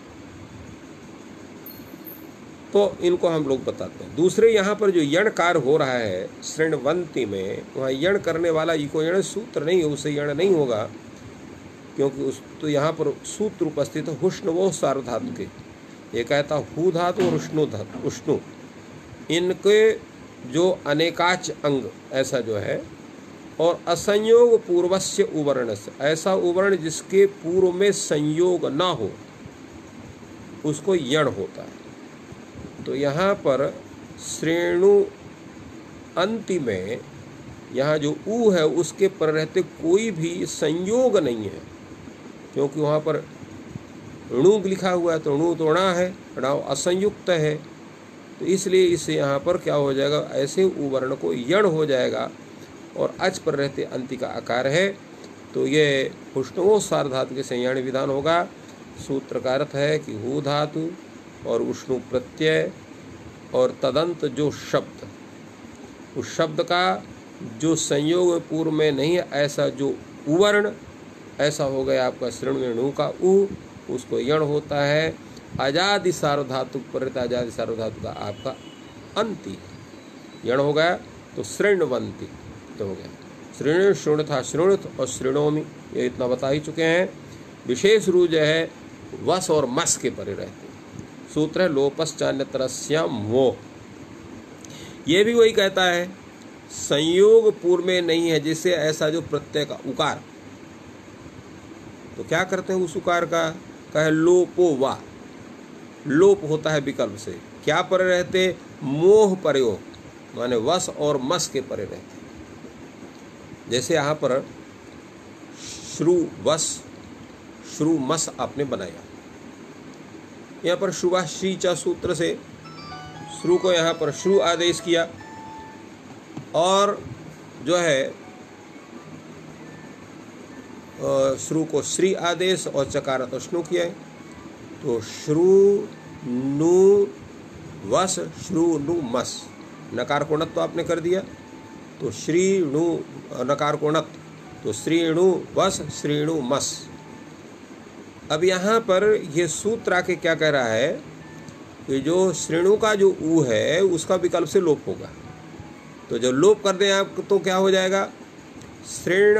तो इनको हम लोग बताते हैं। दूसरे यहाँ पर जो यण कार्य हो रहा है श्रृण्वन्ति में, वहाँ यण करने वाला इको यण सूत्र नहीं है, उससे यण नहीं होगा, क्योंकि उस तो यहाँ पर सूत्र उपस्थित है हुष्ण वो सार्वधातु के। ये कहता हु धातु और उष्णु धातु, उष्णु इनके जो अनेकाच अंग ऐसा जो है, और असंयोग पूर्वस्य उवर्ण से, ऐसा उवर्ण जिसके पूर्व में संयोग ना हो उसको यण होता है। तो यहाँ पर श्रेणु अंति में यहाँ जो ऊ है उसके पर रहते कोई भी संयोग नहीं है, क्योंकि वहाँ पर णु लिखा हुआ है, तो णु तो णा है, णाव असंयुक्त है, तो इसलिए इसे यहाँ पर क्या हो जाएगा, ऐसे उवर्ण को यण हो जाएगा और अच पर रहते अंति का आकार है, तो ये उष्णवो सार धातु के संयाण विधान होगा। सूत्र का अर्थ है कि हु धातु और उष्णु प्रत्यय और तदंत जो शब्द, उस शब्द का जो संयोग पूर्व में नहीं है ऐसा जो उवर्ण, ऐसा हो गया आपका श्रृणु का उ, उसको यण होता है। अजादि सार्वधातुक पर अजादि सार्वधातु का आपका अंति यण हो गया, तो श्रृण्वन्ति तो हो गया। श्रेणु श्रृणुथा श्रृणुत और श्रृणोमि, ये इतना बता ही चुके हैं। विशेष रूप जो है वस और मस के परे रहते। सूत्र है लोपश्चान्यतरस्याम मोह, ये भी वही कहता है संयोग पूर्व में नहीं है, जिससे ऐसा जो प्रत्यय का उकार, तो क्या करते हैं उस उकार का, कहे लोपो वा, लोप होता है विकल्प से, क्या परे रहते, मोह प्रयोग, माने वस और मस के परे रहते। जैसे यहाँ पर श्रु वस श्रु मस आपने बनाया, यहाँ पर श्रुवा श्री च सूत्र से श्रु को यहाँ पर श्रु आदेश किया और जो है श्रु को श्री आदेश और चकार तष्णु किया है, तो श्रु नु वस श्रु नु मस, नकार कोणत्व आपने कर दिया, तो श्री नु नकार कोणत्व तो श्रीणु वस श्रीणु मस। अब यहाँ पर ये सूत्र आके क्या कह रहा है कि जो श्रेणु का जो ऊ है उसका विकल्प से लोप होगा। तो जब लोप कर दें आप तो क्या हो जाएगा, श्रेण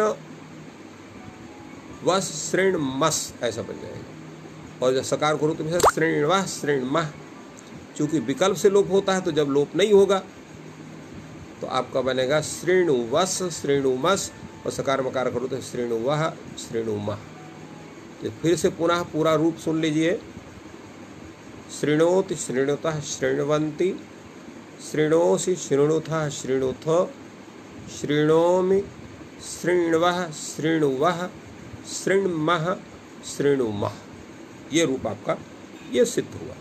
वस श्रेण मस ऐसा बन जाएगा। और जब सकार करो तो श्रेण वह श्रेण मह, चूंकि विकल्प से लोप होता है तो जब लोप नहीं होगा तो आपका बनेगा श्रेणु वस श्रेणु मस, और सकार मकार करो तो श्रेणु वह श्रेणु मह। तो फिर से पुनः पूरा रूप सुन लीजिए। श्रृणोति श्रृणुतः श्रृण्वन्ति, श्रृणोसि श्रृणुतः श्रृणुथ, श्रृणोमि श्रृण्वः श्रृणुवः श्रृण्मः श्रृणुमः। ये रूप आपका ये सिद्ध हुआ।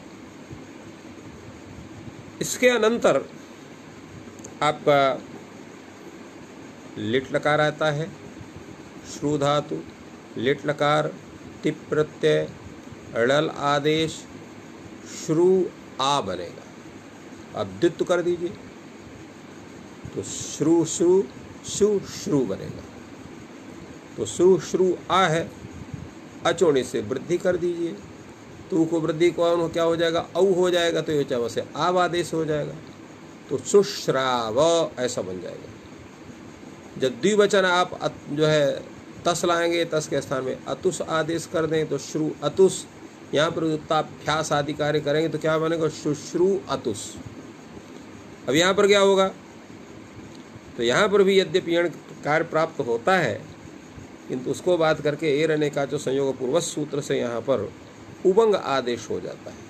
इसके अनंतर आपका लिट लकार आता है। श्रु धातु, लिट लकार, टिप प्रत्यय, ड़ल आदेश, श्रु आ बनेगा। अब द्वित्व कर दीजिए तो श्रु श्रु शु श्रु बनेगा। तो श्रु श्रु आ है, अचोणे से वृद्धि कर दीजिए तो को वृद्धि को क्या हो जाएगा, औ हो जाएगा, तो ये चाव से आव आदेश हो जाएगा। तो सुश्राव ऐसा बन जाएगा। जब द्विवचन आप जो है तस लाएंगे, तस के स्थान में अतुस आदेश कर दें तो श्रु अतुस, यहाँ पर उत्ताभ्यास आदि कार्य करेंगे तो क्या बनेगा, शुश्रु अतुस। अब यहाँ पर क्या होगा, तो यहाँ पर भी यद्यपि यण कार्य प्राप्त होता है किंतु उसको बात करके ए रहने का जो संयोग पूर्वक सूत्र से यहाँ पर उबंग आदेश हो जाता है।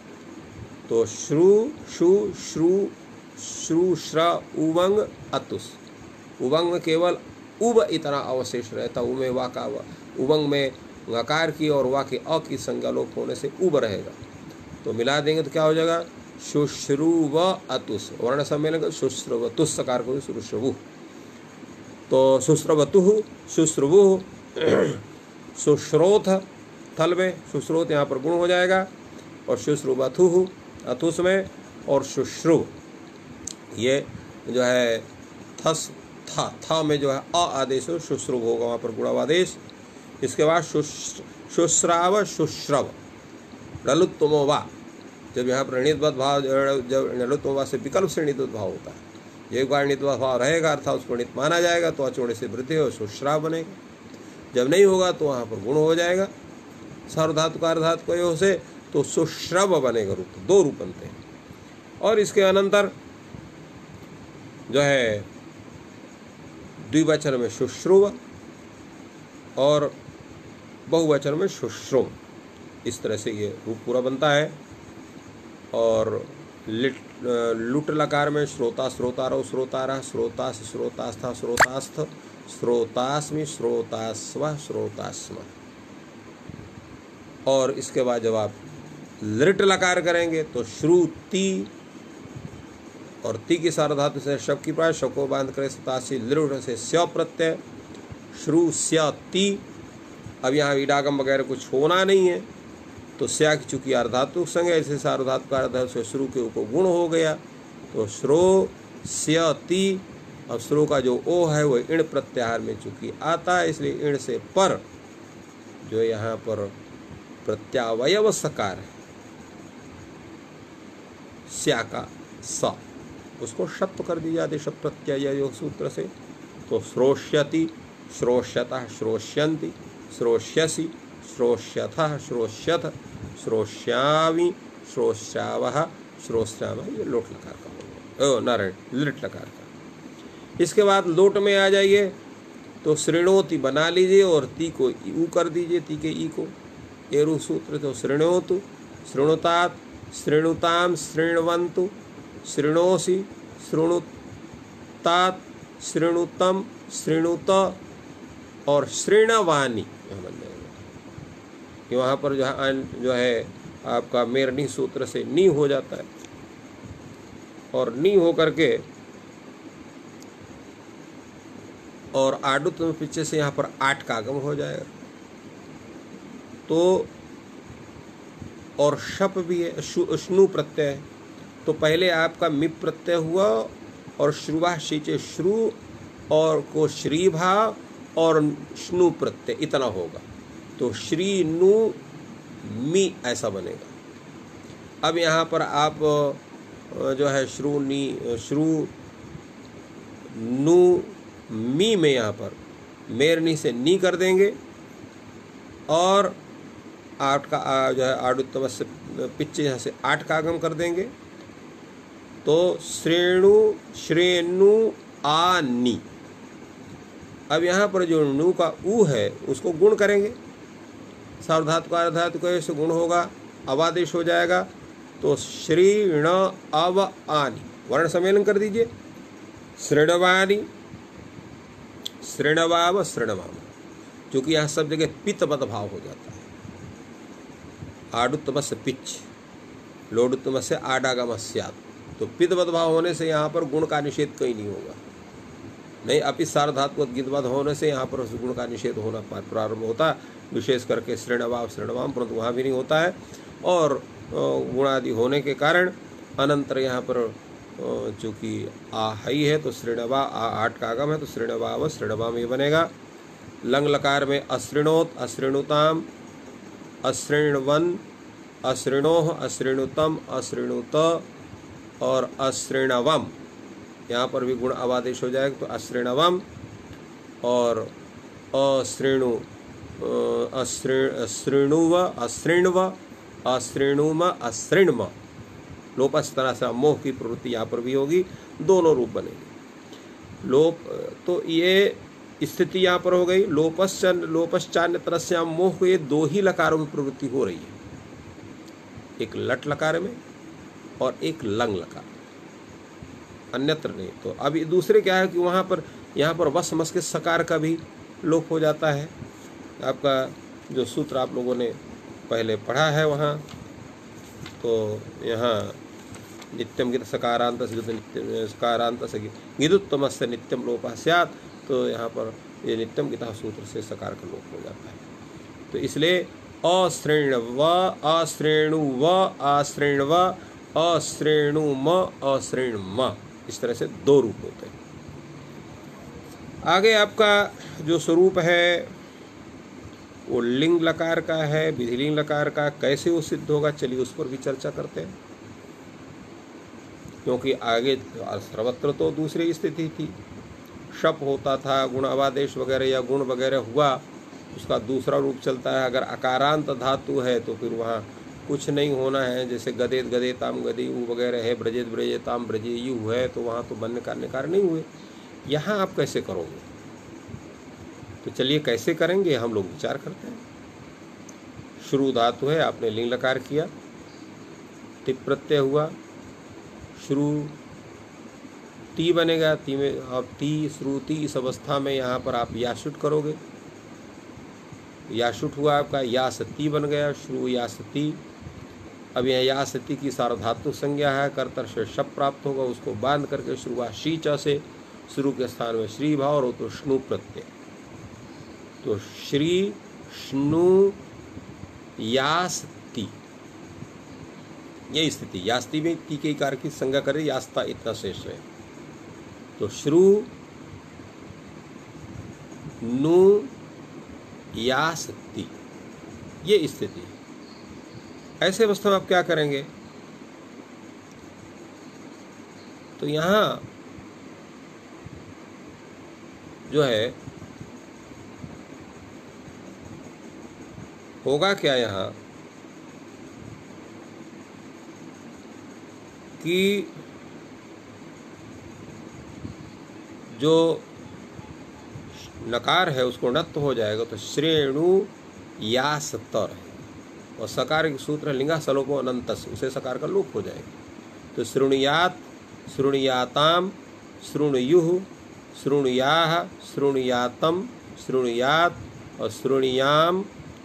तो श्रु शु श्रु श्रु श्र उबंग अतुस। उबंग में केवल उब इतना अवशेष रहता, उ में वा का उबंग में गकार की और वा के अ की संज्ञा लोप होने से उब रहेगा। तो मिला देंगे तो क्या हो जाएगा, शुश्रुव अतुस। वर्ण सम्मेलन का शुश्रवतुस सकार को शुश्रवु। तो शुश्रवतुः शुश्रवुः, सुश्रोथ थल में शुश्रोत यहाँ पर गुण हो जाएगा, और शुश्रुवथुः अथुस में, और शुश्रुव ये जो है थस था था में जो है अ आदेश हो, शुश्रुव होगा वहाँ पर गुणावादेश। इसके बाद शुश्राव शुश्रव नलुत्तमो वा। जब यहाँ पर णिद्वत् भाव, जब नलुत्तमो वा से विकल्प से णिद्वत् भाव होता है, एक बार णिद्वत् भाव रहेगा अर्थात उसको णित माना जाएगा तो अचोड़े से वृद्धि हो शुश्राव बनेगा। जब नहीं होगा तो वहाँ पर गुण हो जाएगा सार्वधातु कार्धातु को से, तो सुश्रव बनेगा रूप। दो रूप बनते हैं। और इसके अनंतर जो है द्विवचन में शुश्रुव और बहुवचन में शुश्रुव, इस तरह से ये रूप पूरा बनता है। और लिट लुट लकार में श्रोता श्रोतारो श्रोतारा श्रोतास श्रोतास्था श्रोतास्थ श्रोतास्मि श्रोतास्व श्रोतास्म। और इसके बाद जब आप लिट लकार करेंगे तो श्रुति और ती की सार्वधातु से शब की प्राय शब को बांध कर सतासी लिट से स्या प्रत्यय श्रु स्या ती। अब यहाँ इडागम वगैरह कुछ होना नहीं है तो स्या की चूंकि अर्धातु संग है, ऐसे सार्वधातु का अर्ध से श्रु के ऊपर गुण हो गया तो श्रो स्या ती। अब श्रु का जो ओ है वो इण प्रत्याहार में चूंकि आता है, इसलिए इण से पर जो यहाँ पर प्रत्यावयव सकार है स्या का स, उसको शत्व कर दिया आदेश प्रत्यय योग सूत्र से। तो श्रोष्यति श्रोष्यतः श्रोष्यन्ति श्रोष्यसि श्रोष्यथः श्रोष्यथ श्रोष्यामि श्रोष्यावः श्रोष्यामः। ये लोट लकार का हो, नारायण लिट लकार का। इसके बाद लोट में आ जाइए तो श्रृणोति बना लीजिए और ती को ऊ कर दीजिए, ती के ई को एरु सूत्र। तो श्रृणोतु श्रृणुतात श्रृणुताम श्रृण्वन्तु श्रृणोसि श्रृणुतात श्रृणुतम श्रृणुत और श्रृणवानी बन जाएगा कि वहाँ पर जो है जो है आपका मेरनी सूत्र से नी हो जाता है और नी हो करके और आडुत में पीछे से यहाँ पर आठ का आगम हो जाएगा। तो और शप भी है, श्नु प्रत्यय है तो पहले आपका मिप प्रत्यय हुआ और श्रुवा शीचे श्रु और को श्री भाव और श्नु प्रत्यय इतना होगा, तो श्री नु मी ऐसा बनेगा। अब यहाँ पर आप जो है श्रु नी श्रु नु मी में यहाँ पर मेरनी से नी कर देंगे और आठ का जो है आडुत्तम से पिच्चे यहाँ से आठ का आगम कर देंगे, तो श्रेणु श्रेणु आ नी। अब यहाँ पर जो नु का ऊ है उसको गुण करेंगे, सार्वधातु का अर्धातु का से गुण होगा, अवादेश हो जाएगा, तो श्रीण अव आनी वर्ण सम्मेलन कर दीजिए, श्रेणवानी श्रेणवाव श्रेणवाम, क्योंकि यहाँ सब जगह पित्त पद भाव हो जाता है। आडुत्तम से पिच, लोडुत्तम से आडागम स्यात्, तो पित्त पद भाव होने से यहाँ पर गुण का निषेध कहीं नहीं होगा, नहीं अपि सार्वधातुक गिद्ध होने से यहाँ पर उस गुण का निषेध होना प्रारंभ होता है, विशेष करके श्रेणवाव श्रेणवाम, परंतु वहाँ भी नहीं होता है। और गुणादि होने के कारण अनंतर यहाँ पर चूँकि आ हई है तो श्रेणवा आ आठ का आगम है, तो श्रेणवाव श्रेणवाम ये बनेगा। लंग लकार में अश्रेणोत अश्रेणुताम अश्रेणवन अश्रेणोह अश्रेणुतम अश्रेणुत और अश्रेणवम, यहाँ पर भी गुण अवादेश हो जाएगा, तो अश्रेणवम और अश्रेणु अश्रेणुव अश्रेणव अश्रेणुम अश्रेणम, लोप इस तरह से मोह की प्रवृत्ति यहाँ पर भी होगी, दोनों रूप बनेंगे। लोप तो ये स्थिति यहाँ पर हो गई। लोपश्चन लोपश्चान्य तरस्याम मोह को ये दो ही लकारों में प्रवृत्ति हो रही है, एक लट लकार में और एक लंग लकार, अन्यत्र नहीं। तो अब दूसरे क्या है कि वहाँ पर यहाँ पर वस मस के सकार का भी लोप हो जाता है। आपका जो सूत्र आप लोगों ने पहले पढ़ा है वहाँ, तो यहाँ नित्यम गित सकारांत से नित्यम सकारांत से गिदुत्तम से नित्यम लोप स्यात्, तो यहाँ पर ये नित्यम गिता सूत्र से सकार का लोप हो जाता है। तो इसलिए अश्रेणव अश्रेणुव अश्रेणव अश्रेणुम अश्रेणम, इस तरह से दो रूप होते हैं। आगे आपका जो स्वरूप है वो लिंग लकार का है, विधिलिंग लकार का, कैसे वो सिद्ध होगा चलिए उस पर भी चर्चा करते हैं, क्योंकि आगे सर्वत्र तो दूसरी स्थिति थी, शप होता था, गुण अवादेश वगैरह या गुण वगैरह हुआ, उसका दूसरा रूप चलता है। अगर अकारांत धातु है तो फिर वहाँ कुछ नहीं होना है, जैसे गदेत गदेताम गदेयु वगैरह है, ब्रजेत ब्रजेताम ब्रजेयु है, तो वहाँ तो बनने का निकार नहीं हुए। यहाँ आप कैसे करोगे, तो चलिए कैसे करेंगे हम लोग विचार करते हैं। शुरू धातु है, आपने लिंग लकार किया, टिप प्रत्यय हुआ, शुरू ती बनेगा, ती में अब ती श्रुति, इस अवस्था में यहाँ पर आप याशुट करोगे, याशुट हुआ आपका, यासती बन गया, श्रु यासती। अब यहाँ यासती की सार्वधातु संज्ञा है, कर्तर से शप प्राप्त होगा, उसको बांध करके शुरुआ शी च से शुरू के स्थान में श्री भाव और तो श्नु प्रत्यय, तो श्री श्नु यास्ति, ये स्थिति। यास्ति में ती के कार की संज्ञा करे, यास्ता इतना शेष है, तो श्रु नु यास्ति, ये स्थिति है। ऐसे अवस्था में आप क्या करेंगे, तो यहाँ जो है होगा क्या यहाँ कि जो नकार है उसको नत्व हो जाएगा, तो श्रेणु यासतर है, और सकार के सूत्र लिंगा सलोपो अनंतस, उसे सकार का लोप हो जाएगा, तो श्रुणुयात श्रुणुयाताम श्रुणुयुः श्रुणुयाः श्रुणुयातम श्रुणुयात और श्रुणुयाम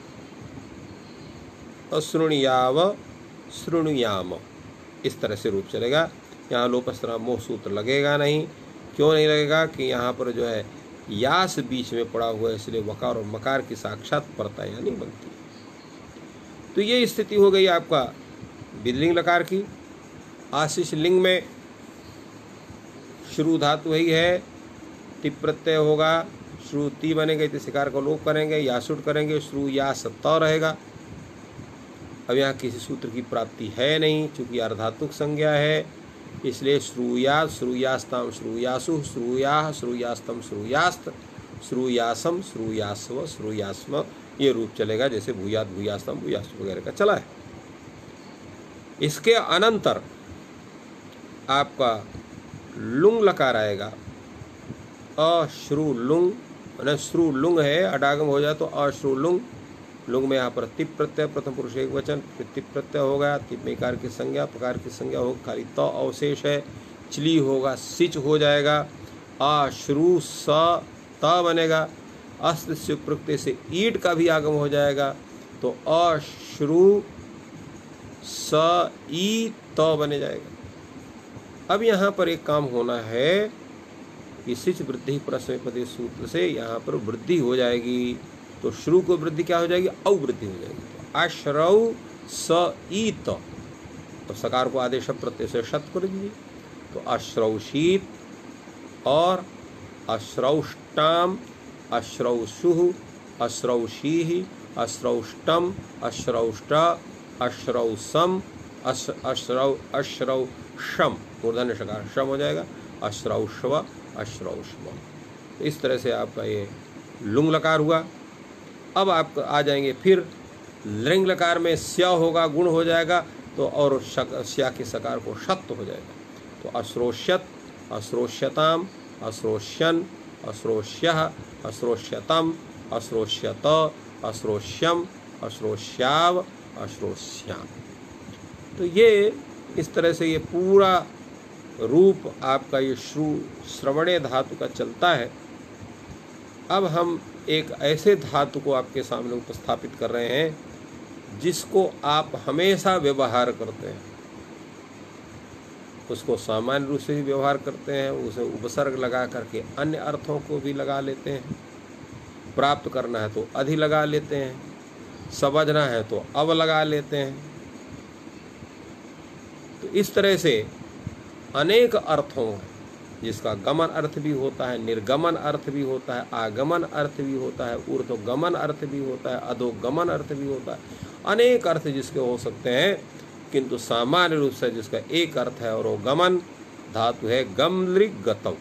और श्रुणुयाव श्रुणुयाम, इस तरह से रूप चलेगा। यहाँ लोपस्त्र मोह सूत्र लगेगा नहीं। क्यों नहीं लगेगा कि यहाँ पर जो है यास बीच में पड़ा हुआ है, इसलिए वकार और मकार की साक्षात परताया नहीं बनती। तो ये स्थिति हो गई आपका विधिलिंग लकार की। आशीष लिंग में शुरू धातु ही है, टिप प्रत्यय होगा, श्रुति बनेगा, इति शिकार को लोप करेंगे, यासुट करेंगे, श्रु यास त रहेगा। अब यहाँ किसी सूत्र की प्राप्ति है नहीं, चूंकि अर्धातुक संज्ञा है, इसलिए श्रूयात श्रूयास्ताम श्रूयासु श्रूयाह श्रूयास्तम श्रूयास्त श्रूयासम श्रूयास्व श्रूयास्म, ये रूप चलेगा जैसे भूयात भूयास्तम भूयास्त वगैरह का चला है। इसके अनंतर आपका लुंग लकार आएगा, अश्रु लुंग, मैंने श्रु लुंग है, अडागम हो जाए तो अश्रु लुंग। लुंग में यहाँ पर तिप प्रत्यय, प्रथम पुरुष एक वचन, फिर तिप प्रत्यय होगा, तिप में कार की संज्ञा, पकार की संज्ञा होगा, खाली त अवशेष है, चली होगा, सिच हो जाएगा, अश्रु स त बनेगा, अस्त से प्रत्यय से ईट का भी आगम हो जाएगा, तो अश्रु स ई त बने जाएगा। अब यहाँ पर एक काम होना है कि सिच वृद्धि प्रश्नपदी सूत्र से यहाँ पर वृद्धि हो जाएगी, तो श्रु को वृद्धि क्या हो जाएगी, औ वृद्धि हो जाएगी, तो अश्रौ स ई त, तो सकार को आदेश प्रत्यय से शत कर दीजिए, तो अश्रौषीत और अश्रौष्टाम अश्रौषुः अश्रौषीः अश्रौष्टम अश्रौष्ट अश्रौसम अश्रौ अश्रौषम, मूर्धन्य सकार शम हो जाएगा, अश्रौष्व अश्रौष्म। तो इस तरह से आपका ये लुंग लकार हुआ। अब आप आ जाएंगे फिर लिंग लकार में स्या होगा, गुण हो जाएगा, तो और स्या के सकार को शत हो जाएगा, तो अश्रोष्यत अश्रोष्यताम अश्रोष्यन अश्रोष्यः अश्रोष्यतम अश्रोष्यत अश्रोष्यम अश्रोष्याव अश्रोष्याम। तो ये इस तरह से ये पूरा रूप आपका ये श्रु श्रवणे धातु का चलता है। अब हम एक ऐसे धातु को आपके सामने उपस्थापित कर रहे हैं जिसको आप हमेशा व्यवहार करते हैं, उसको सामान्य रूप से भी व्यवहार करते हैं, उसे उपसर्ग लगा करके अन्य अर्थों को भी लगा लेते हैं, प्राप्त करना है तो अधि लगा लेते हैं, समझना है तो अब लगा लेते हैं। तो इस तरह से अनेक अर्थों, जिसका गमन अर्थ भी होता है, निर्गमन अर्थ भी होता है, आगमन अर्थ भी होता है, ऊर्ध्वगमन अर्थ भी होता है, अधोगमन अर्थ भी होता है, अनेक अर्थ जिसके हो सकते हैं, किंतु सामान्य रूप से जिसका एक अर्थ है और वो गमन धातु है गमलृगतौ।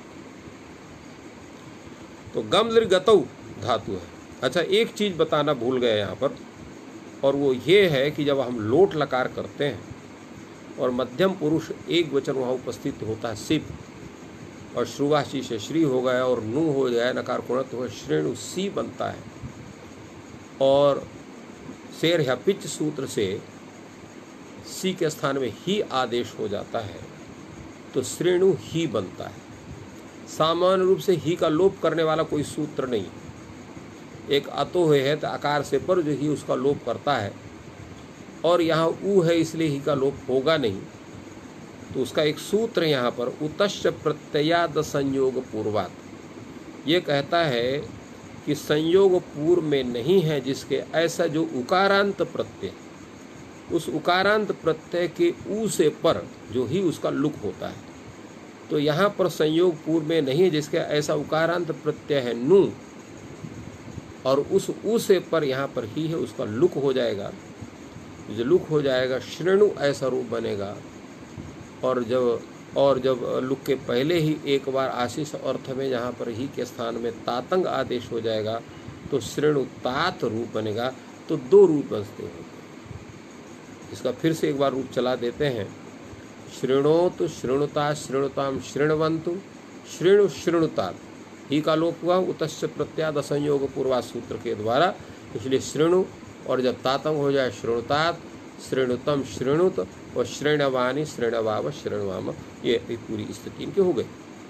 तो गमलृगतौ धातु है। अच्छा, एक चीज बताना भूल गए यहाँ पर, और वो ये है कि जब हम लोट लकार करते हैं और मध्यम पुरुष एक वचन वहाँ उपस्थित होता है सिप, और श्रुवाशी से श्री हो गया और नु हो जाए, नकार कुणत हो, श्रेणु सी बनता है, और शेर या पिच सूत्र से सी के स्थान में ही आदेश हो जाता है, तो श्रेणु ही बनता है। सामान्य रूप से ही का लोप करने वाला कोई सूत्र नहीं। एक अतो है तो आकार से पर जो ही उसका लोप करता है, और यहाँ ऊ है इसलिए ही का लोप होगा नहीं, तो उसका एक सूत्र यहाँ पर उतश्च प्रत्ययाद संयोग पूर्वात, ये कहता है कि संयोग पूर्व में नहीं है जिसके ऐसा जो उकारांत प्रत्यय, उस उकारांत प्रत्यय के ऊ से पर जो ही उसका लुक होता है, तो यहाँ पर संयोग पूर्व में नहीं है जिसके ऐसा उकारांत प्रत्यय है नु, और उस ऊ से पर यहाँ पर ही है, उसका लुक हो जाएगा। जो लुक हो जाएगा श्रेणु ऐसा रूप बनेगा, और जब और जब लुक के पहले ही एक बार आशीष अर्थ में जहाँ पर ही के स्थान में तातंग आदेश हो जाएगा, तो श्रेणु तात रूप बनेगा। तो दो रूप बनते हैं, इसका फिर से एक बार रूप चला देते हैं। श्रेणोतु श्रेणुता श्रेणुताम श्रेणवंतु श्रेणु श्रेणुतात, ही का लोप हुआ उतस्य प्रत्याद संयोग पूर्वा सूत्र के द्वारा, इसलिए श्रेणु, और जब तातंग हो जाए श्रेणुतात श्रेणुतम श्रेणुत और श्रेणवानी श्रेणवाव श्रेणवाम, ये पूरी स्थिति इनकी हो गई।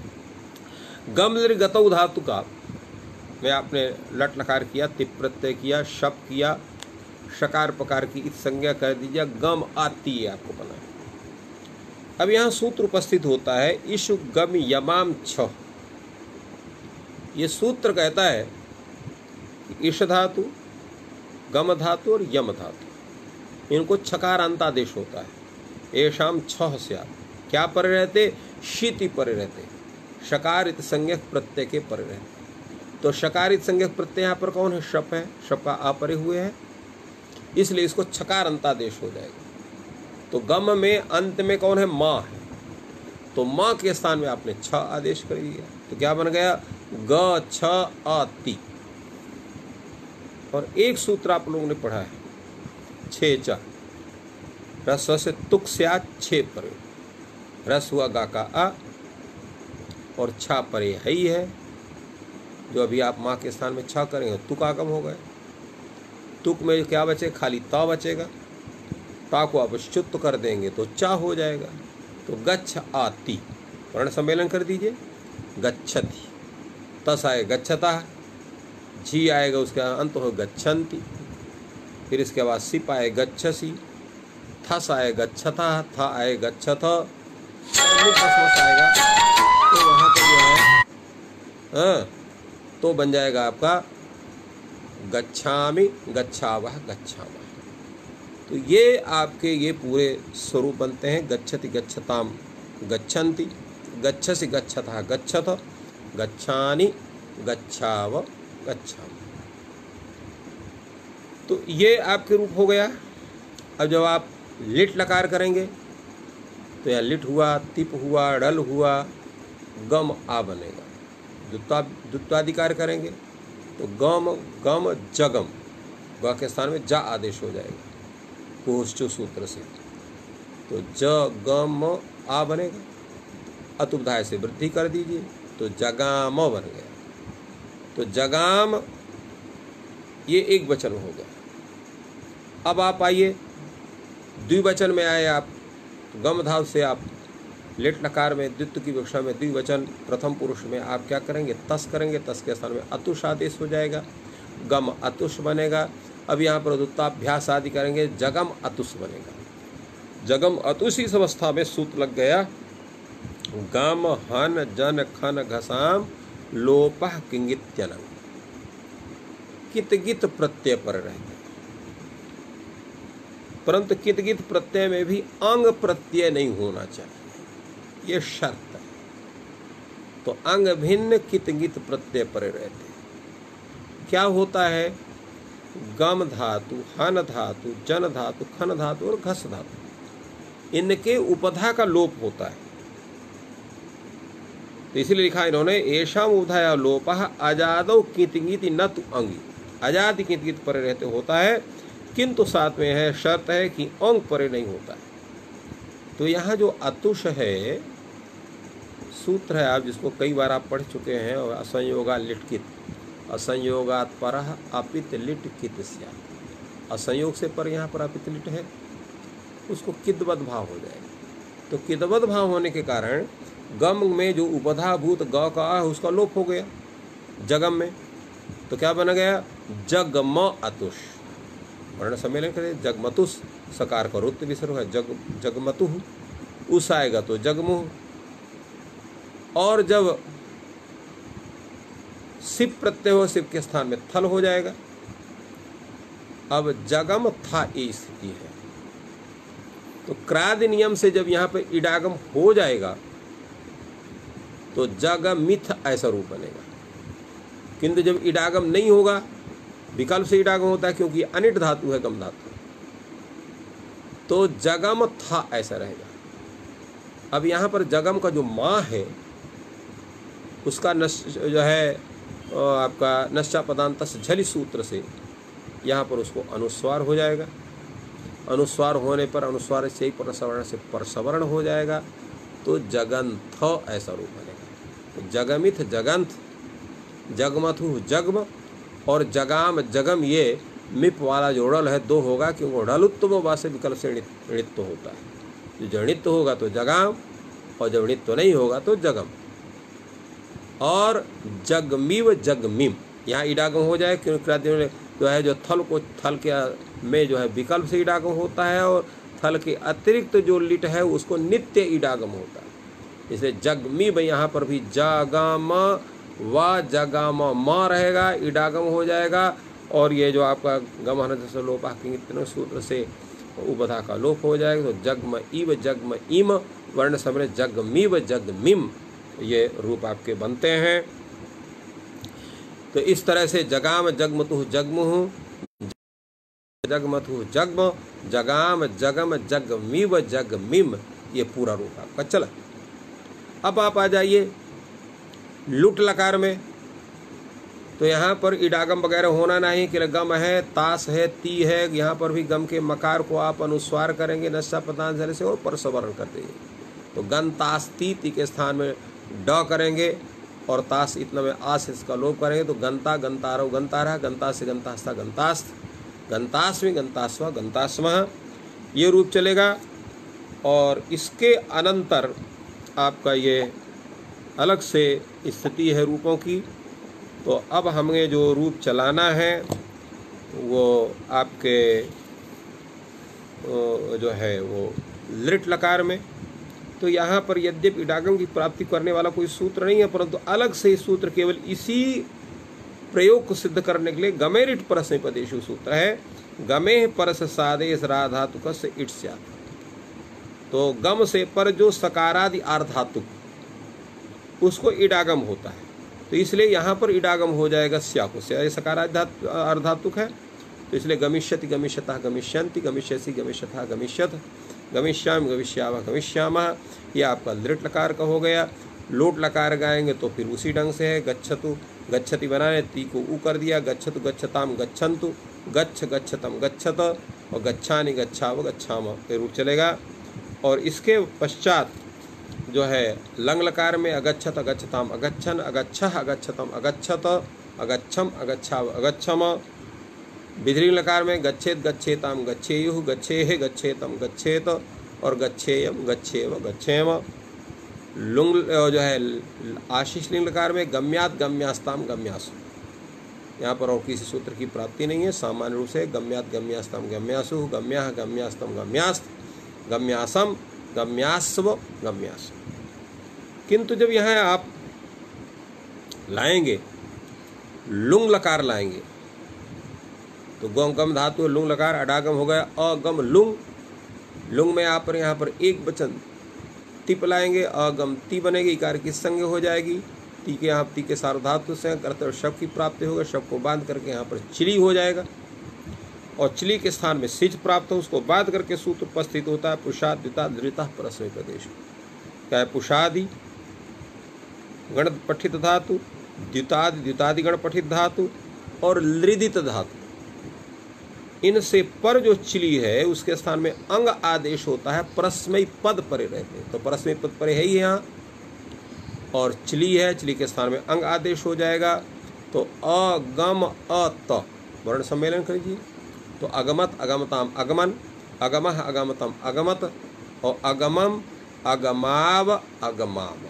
गमलृगतौ धातु का में आपने लट लकार किया, तिप प्रत्यय किया, शप किया, शकार पकार की इत संज्ञा कर दीजिए, गम आती है आपको बना। अब यहाँ सूत्र उपस्थित होता है इशु गम यमाम छ। ये सूत्र कहता है कि ईश धातु, गम धातु और यम धातु, इनको छकार अंतादेश होता है। एशाम छह स्यात्, क्या परे रहते, शीति परे रहते, शकार इत संज्ञक प्रत्यय के परे रहते। तो शकारित संज्ञक प्रत्यय यहाँ पर कौन है? शप है, शप का आ परे हुए है, इसलिए इसको छकार अंतादेश हो जाएगा। तो गम में अंत में कौन है? माँ है, तो माँ के स्थान में आपने छ आदेश कर दिया, तो क्या बन गया? ग छ आ ति। और एक सूत्र आप लोगों ने पढ़ा है, छे चा, रस से तुक से आ छे परे, रस हुआ गा का आ और छा परे है ही है, जो अभी आप माँ के स्थान में छा करेंगे तुक आगम हो गए। तुक में क्या बचे? खाली ता बचेगा, ता को आप शुद्ध कर देंगे तो चा हो जाएगा। तो गच्छ आती, वर्ण सम्मेलन कर दीजिए, गच्छति, तस आए गच्छता, झी आएगा उसका अंत हो गच्छन्ति, फिर इसके बाद सिप आए गच्छसी, थस आए गच्छता, था आए गच्छथ, आएगा तो वहाँ पर जो है हाँ तो बन जाएगा आपका गच्छामि, गच्छावः, गच्छामः। तो ये आपके ये पूरे स्वरूप बनते हैं। गच्छति, गच्छताम, गच्छन्ति, गच्छसि, गच्छतः, गच्छथ, गच्छानि, गच्छाव, गच्छामि। तो ये आपके रूप हो गया। अब जब आप लिट लकार करेंगे तो यह लिट हुआ, तिप हुआ, डल हुआ, गम आ बनेगा। द्वित्वा द्वित्वाधिकार करेंगे तो गम गम जगम, ग के स्थान में जा आदेश हो जाएगा कोष्ठ सूत्र से, तो ज गम आ बनेगा। अतुपधाय से वृद्धि कर दीजिए तो जगाम बन गया। तो जगाम ये एक वचन हो गया। अब आप आइए द्विवचन में आए आप, गम धाव से आप लिट लकार में द्वित्व की विवक्षा में द्विवचन प्रथम पुरुष में आप क्या करेंगे? तस करेंगे, तस के स्थान में अतुष आदेश हो जाएगा, गम अतुष बनेगा। अब यहाँ पर दुत्ताभ्यास आदि करेंगे, जगम अतुष बनेगा। जगम अतुष इस अवस्था में सूत्र लग गया, गम हन जन खन घसाम लोपः किंगित्यनंग, कित गित प्रत्यय पर रहते, परंतु कित गित प्रत्यय में भी अंग प्रत्यय नहीं होना चाहिए, ये शर्त है। तो अंग भिन्न कित गित प्रत्यय पर रहते। क्या होता है? गम धातु, हन धातु, जन धातु, खन धातु और घस धातु, इनके उपधा का लोप होता है। तो इसीलिए लिखा इन्होंने, एषाम उपधाया लोपः अजादौ कितगीति न तु अंगी, अजादि कितगीत परे रहते होता है, किंतु साथ में है शर्त है कि अंग परे नहीं होता है। तो यहाँ जो अतुष है सूत्र है, आप जिसको कई बार आप पढ़ चुके हैं, और असंयोगा लिटकित, असंयोगात परः अपित लिट कित स्यात्, असंयोग से पर यहाँ पर अपित लिट है, उसको किदवत भाव हो जाएगा। तो किदवत भाव होने के कारण गम में जो उपधाभूत ग का है उसका लोप हो गया जगम में, तो क्या बन गया? जगम अतुष। वर्ण सम्मेलन करें, जगमतुष, सकार का रुत्त विसर्ग है, जग जगमतुः, उस आएगा तो जगमुह। और जब सिप प्रत्यय हो, सिप के स्थान में थल हो जाएगा। अब जगम था ये स्थिति है। तो क्रादि नियम से जब यहाँ पे इडागम हो जाएगा तो जगमिथ ऐसा रूप बनेगा। किंतु जब इडागम नहीं होगा, विकल्प से इडागम होता है क्योंकि अनिट धातु है, गम धातु, तो जगम था ऐसा रहेगा। अब यहाँ पर जगम का जो माँ है उसका नश जो है आपका नश्चा पदांत झलि सूत्र से यहाँ पर उसको अनुस्वार हो जाएगा। अनुस्वार होने पर अनुस्वार से ही परसवर्ण से परसवर्ण हो जाएगा, तो जगंथ ऐसा रूप बनेगा। तो जगमिथ जगंथ, जगमथु जगम और जगाम जगम, ये मिप वाला जो ड़ल है दो होगा, क्योंकि ढलुत्तम वासे विकल्प से णित्व होता है। जो जणित्व होगा तो जगाम, और जब णित्व नहीं होगा तो जगम। और जगमीव जगमीम, यहाँ इडागम हो जाए क्योंकि जो है जो थल को थल के में जो है विकल्प से इडागम होता है, और थल के अतिरिक्त जो लिट है उसको नित्य इडागम होता है। इसलिए जगमीव यहाँ पर भी जगाम व जगाम म रहेगा, इडागम हो जाएगा। और ये जो आपका गमन जैसे लोपा कितने सूत्र से उपधा का लोप हो जाएगा, तो जगम इव जगम इम, वर्ण समय जगमीव जगमिम, ये रूप आपके बनते हैं। तो इस तरह से जगाम जगमतु जगमुह, जगमतु जगम, जगाम जगम जगमीव जगमिम, ये पूरा रूप आपका चला। अब आप आ जाइए लुट लकार में, तो यहाँ पर इडागम वगैरह होना नहीं कि गम है, तास है, ती है, यहाँ पर भी गम के मकार को आप अनुस्वार करेंगे नशा पतांजलि से और परसवर्ण कर देंगे। तो गन तास ती, ती के स्थान में ड करेंगे और तास इतना में आस इसका लोप करेंगे, तो गंता गंतारो गंतारा, गंता से गंतास्ता गंतास्त, गंतास्मी गंतास्वा गंतास्मः, ये रूप चलेगा। और इसके अनंतर आपका ये अलग से स्थिति है रूपों की। तो अब हमें जो रूप चलाना है वो आपके जो है वो लिट लकार में। तो यहाँ पर यद्यपि इडागम की प्राप्ति करने वाला कोई सूत्र नहीं है, परंतु अलग से सूत्र केवल इसी प्रयोग को सिद्ध करने के लिए गमेरिट परस में पदेशु सूत्र है। गमे परस सादेश राधातुक से इट स्यात्। तो गम से पर जो सकारादि आर्धातुक उसको इडागम होता है, तो इसलिए यहाँ पर इडागम हो जाएगा स्या को, स्या सकारादि अर्धातुक है, तो इसलिए गमिष्यति गमिष्यतः गमिष्यन्ति, गमिष्यसि गमिष्यथः गमिष्यथ, गमिष्याम गमिष्यावः गमिष्यामः, ये आपका लिट लकार का हो गया। लोट लकार गाएंगे तो फिर उसी ढंग से है, गच्छतु गच्छति बनाने ती को ऊ कर दिया, गच्छतु गच्छताम गच्छन्तु, गच्छ गच्छतम गच्छत, और गच्छानि गच्छाव गच्छाम, ये रूप चलेगा। और इसके पश्चात जो है लंग लकार में अगच्छत अगच्छताम अगच्छन, अगच्छः अगच्छतम अगच्छत, अगच्छम अगच्छाव अगच्छम। बिधरी लकार में गच्छेत गच्छेताम गच्छेयुः, गच्छेह गच्छेतम गच्छेत, और गच्छेयम गच्छेव गच्छेम। लुंग जो है आशीष लिंग लकार में गम्यात गम्यास्ताम गम्यासु, यहाँ पर और किसी सूत्र की प्राप्ति नहीं है, सामान्य रूप से गम्यात गम्यास्ताम गम्यासु, गम्याः गम्यास्तम गम्यास्त, गम्यासम गम्यास्व गम्यास। किंतु जब यहाँ आप लाएंगे लुंग लकार लाएंगे तो गम गम धातु लुंग लकार अडागम हो गया अगम लुंग। लुंग में आप पर यहाँ पर एक वचन तिप लाएंगे, अगम ती बनेगी, इकार की संज्ञा हो जाएगी, ती के यहाँ ती के सार्वधातु से करते शव की प्राप्ति होगा, शव को बांध करके यहाँ पर चिली हो जाएगा, और चिली के स्थान में सिज प्राप्त हो, उसको बांध करके सूत्र उपस्थित होता है पुषाद द्विता धृता परस्मै प्रदेश। क्या है? पुषादि गण पठित धातु, द्युतादि द्युतादि गण पठित धातु और लृदित धातु, इनसे पर जो चिली है उसके स्थान में अंग आदेश होता है, परस्मै पद परे रहते हैं। तो परस्मै पद परे है ही यहाँ, और चिली है, चिली के स्थान में अंग आदेश हो जाएगा। तो अगम अत वर्ण सम्मेलन कर लीजिए, तो अगमत अगमताम अगमन, अगमः अगमतम अगमत, और अगमम अगमाव अगमाम।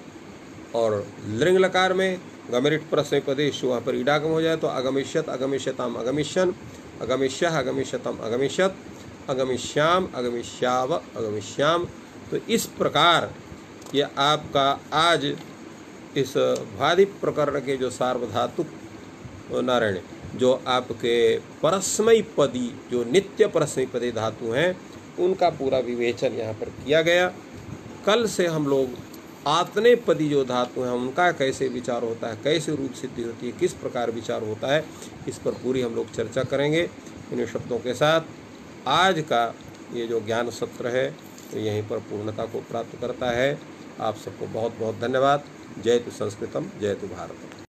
और लिंग लकार में गमेरिट प्रश्न प्रदेश वहाँ पर इडागम हो जाए तो अगमिष्यत अगमिष्यताम अगमिष्यन, अगमिष्यः अगमिष्यतम अगमिष्यत, अगमिष्याम अगमिष्याव अगमिष्याम। तो इस प्रकार ये आपका आज इस भादि प्रकरण के जो सार्वधातुक नारायण जो आपके परस्मै पदी जो नित्य परस्मै पदी धातु हैं उनका पूरा विवेचन यहाँ पर किया गया। कल से हम लोग आत्ने पदी जो धातु हैं उनका कैसे विचार होता है, कैसे रूप सिद्धि होती है, किस प्रकार विचार होता है, इस पर पूरी हम लोग चर्चा करेंगे। इन शब्दों के साथ आज का ये जो ज्ञान सत्र है तो यहीं पर पूर्णता को प्राप्त करता है। आप सबको बहुत बहुत धन्यवाद। जय तु संस्कृतम, जय तु भारतम।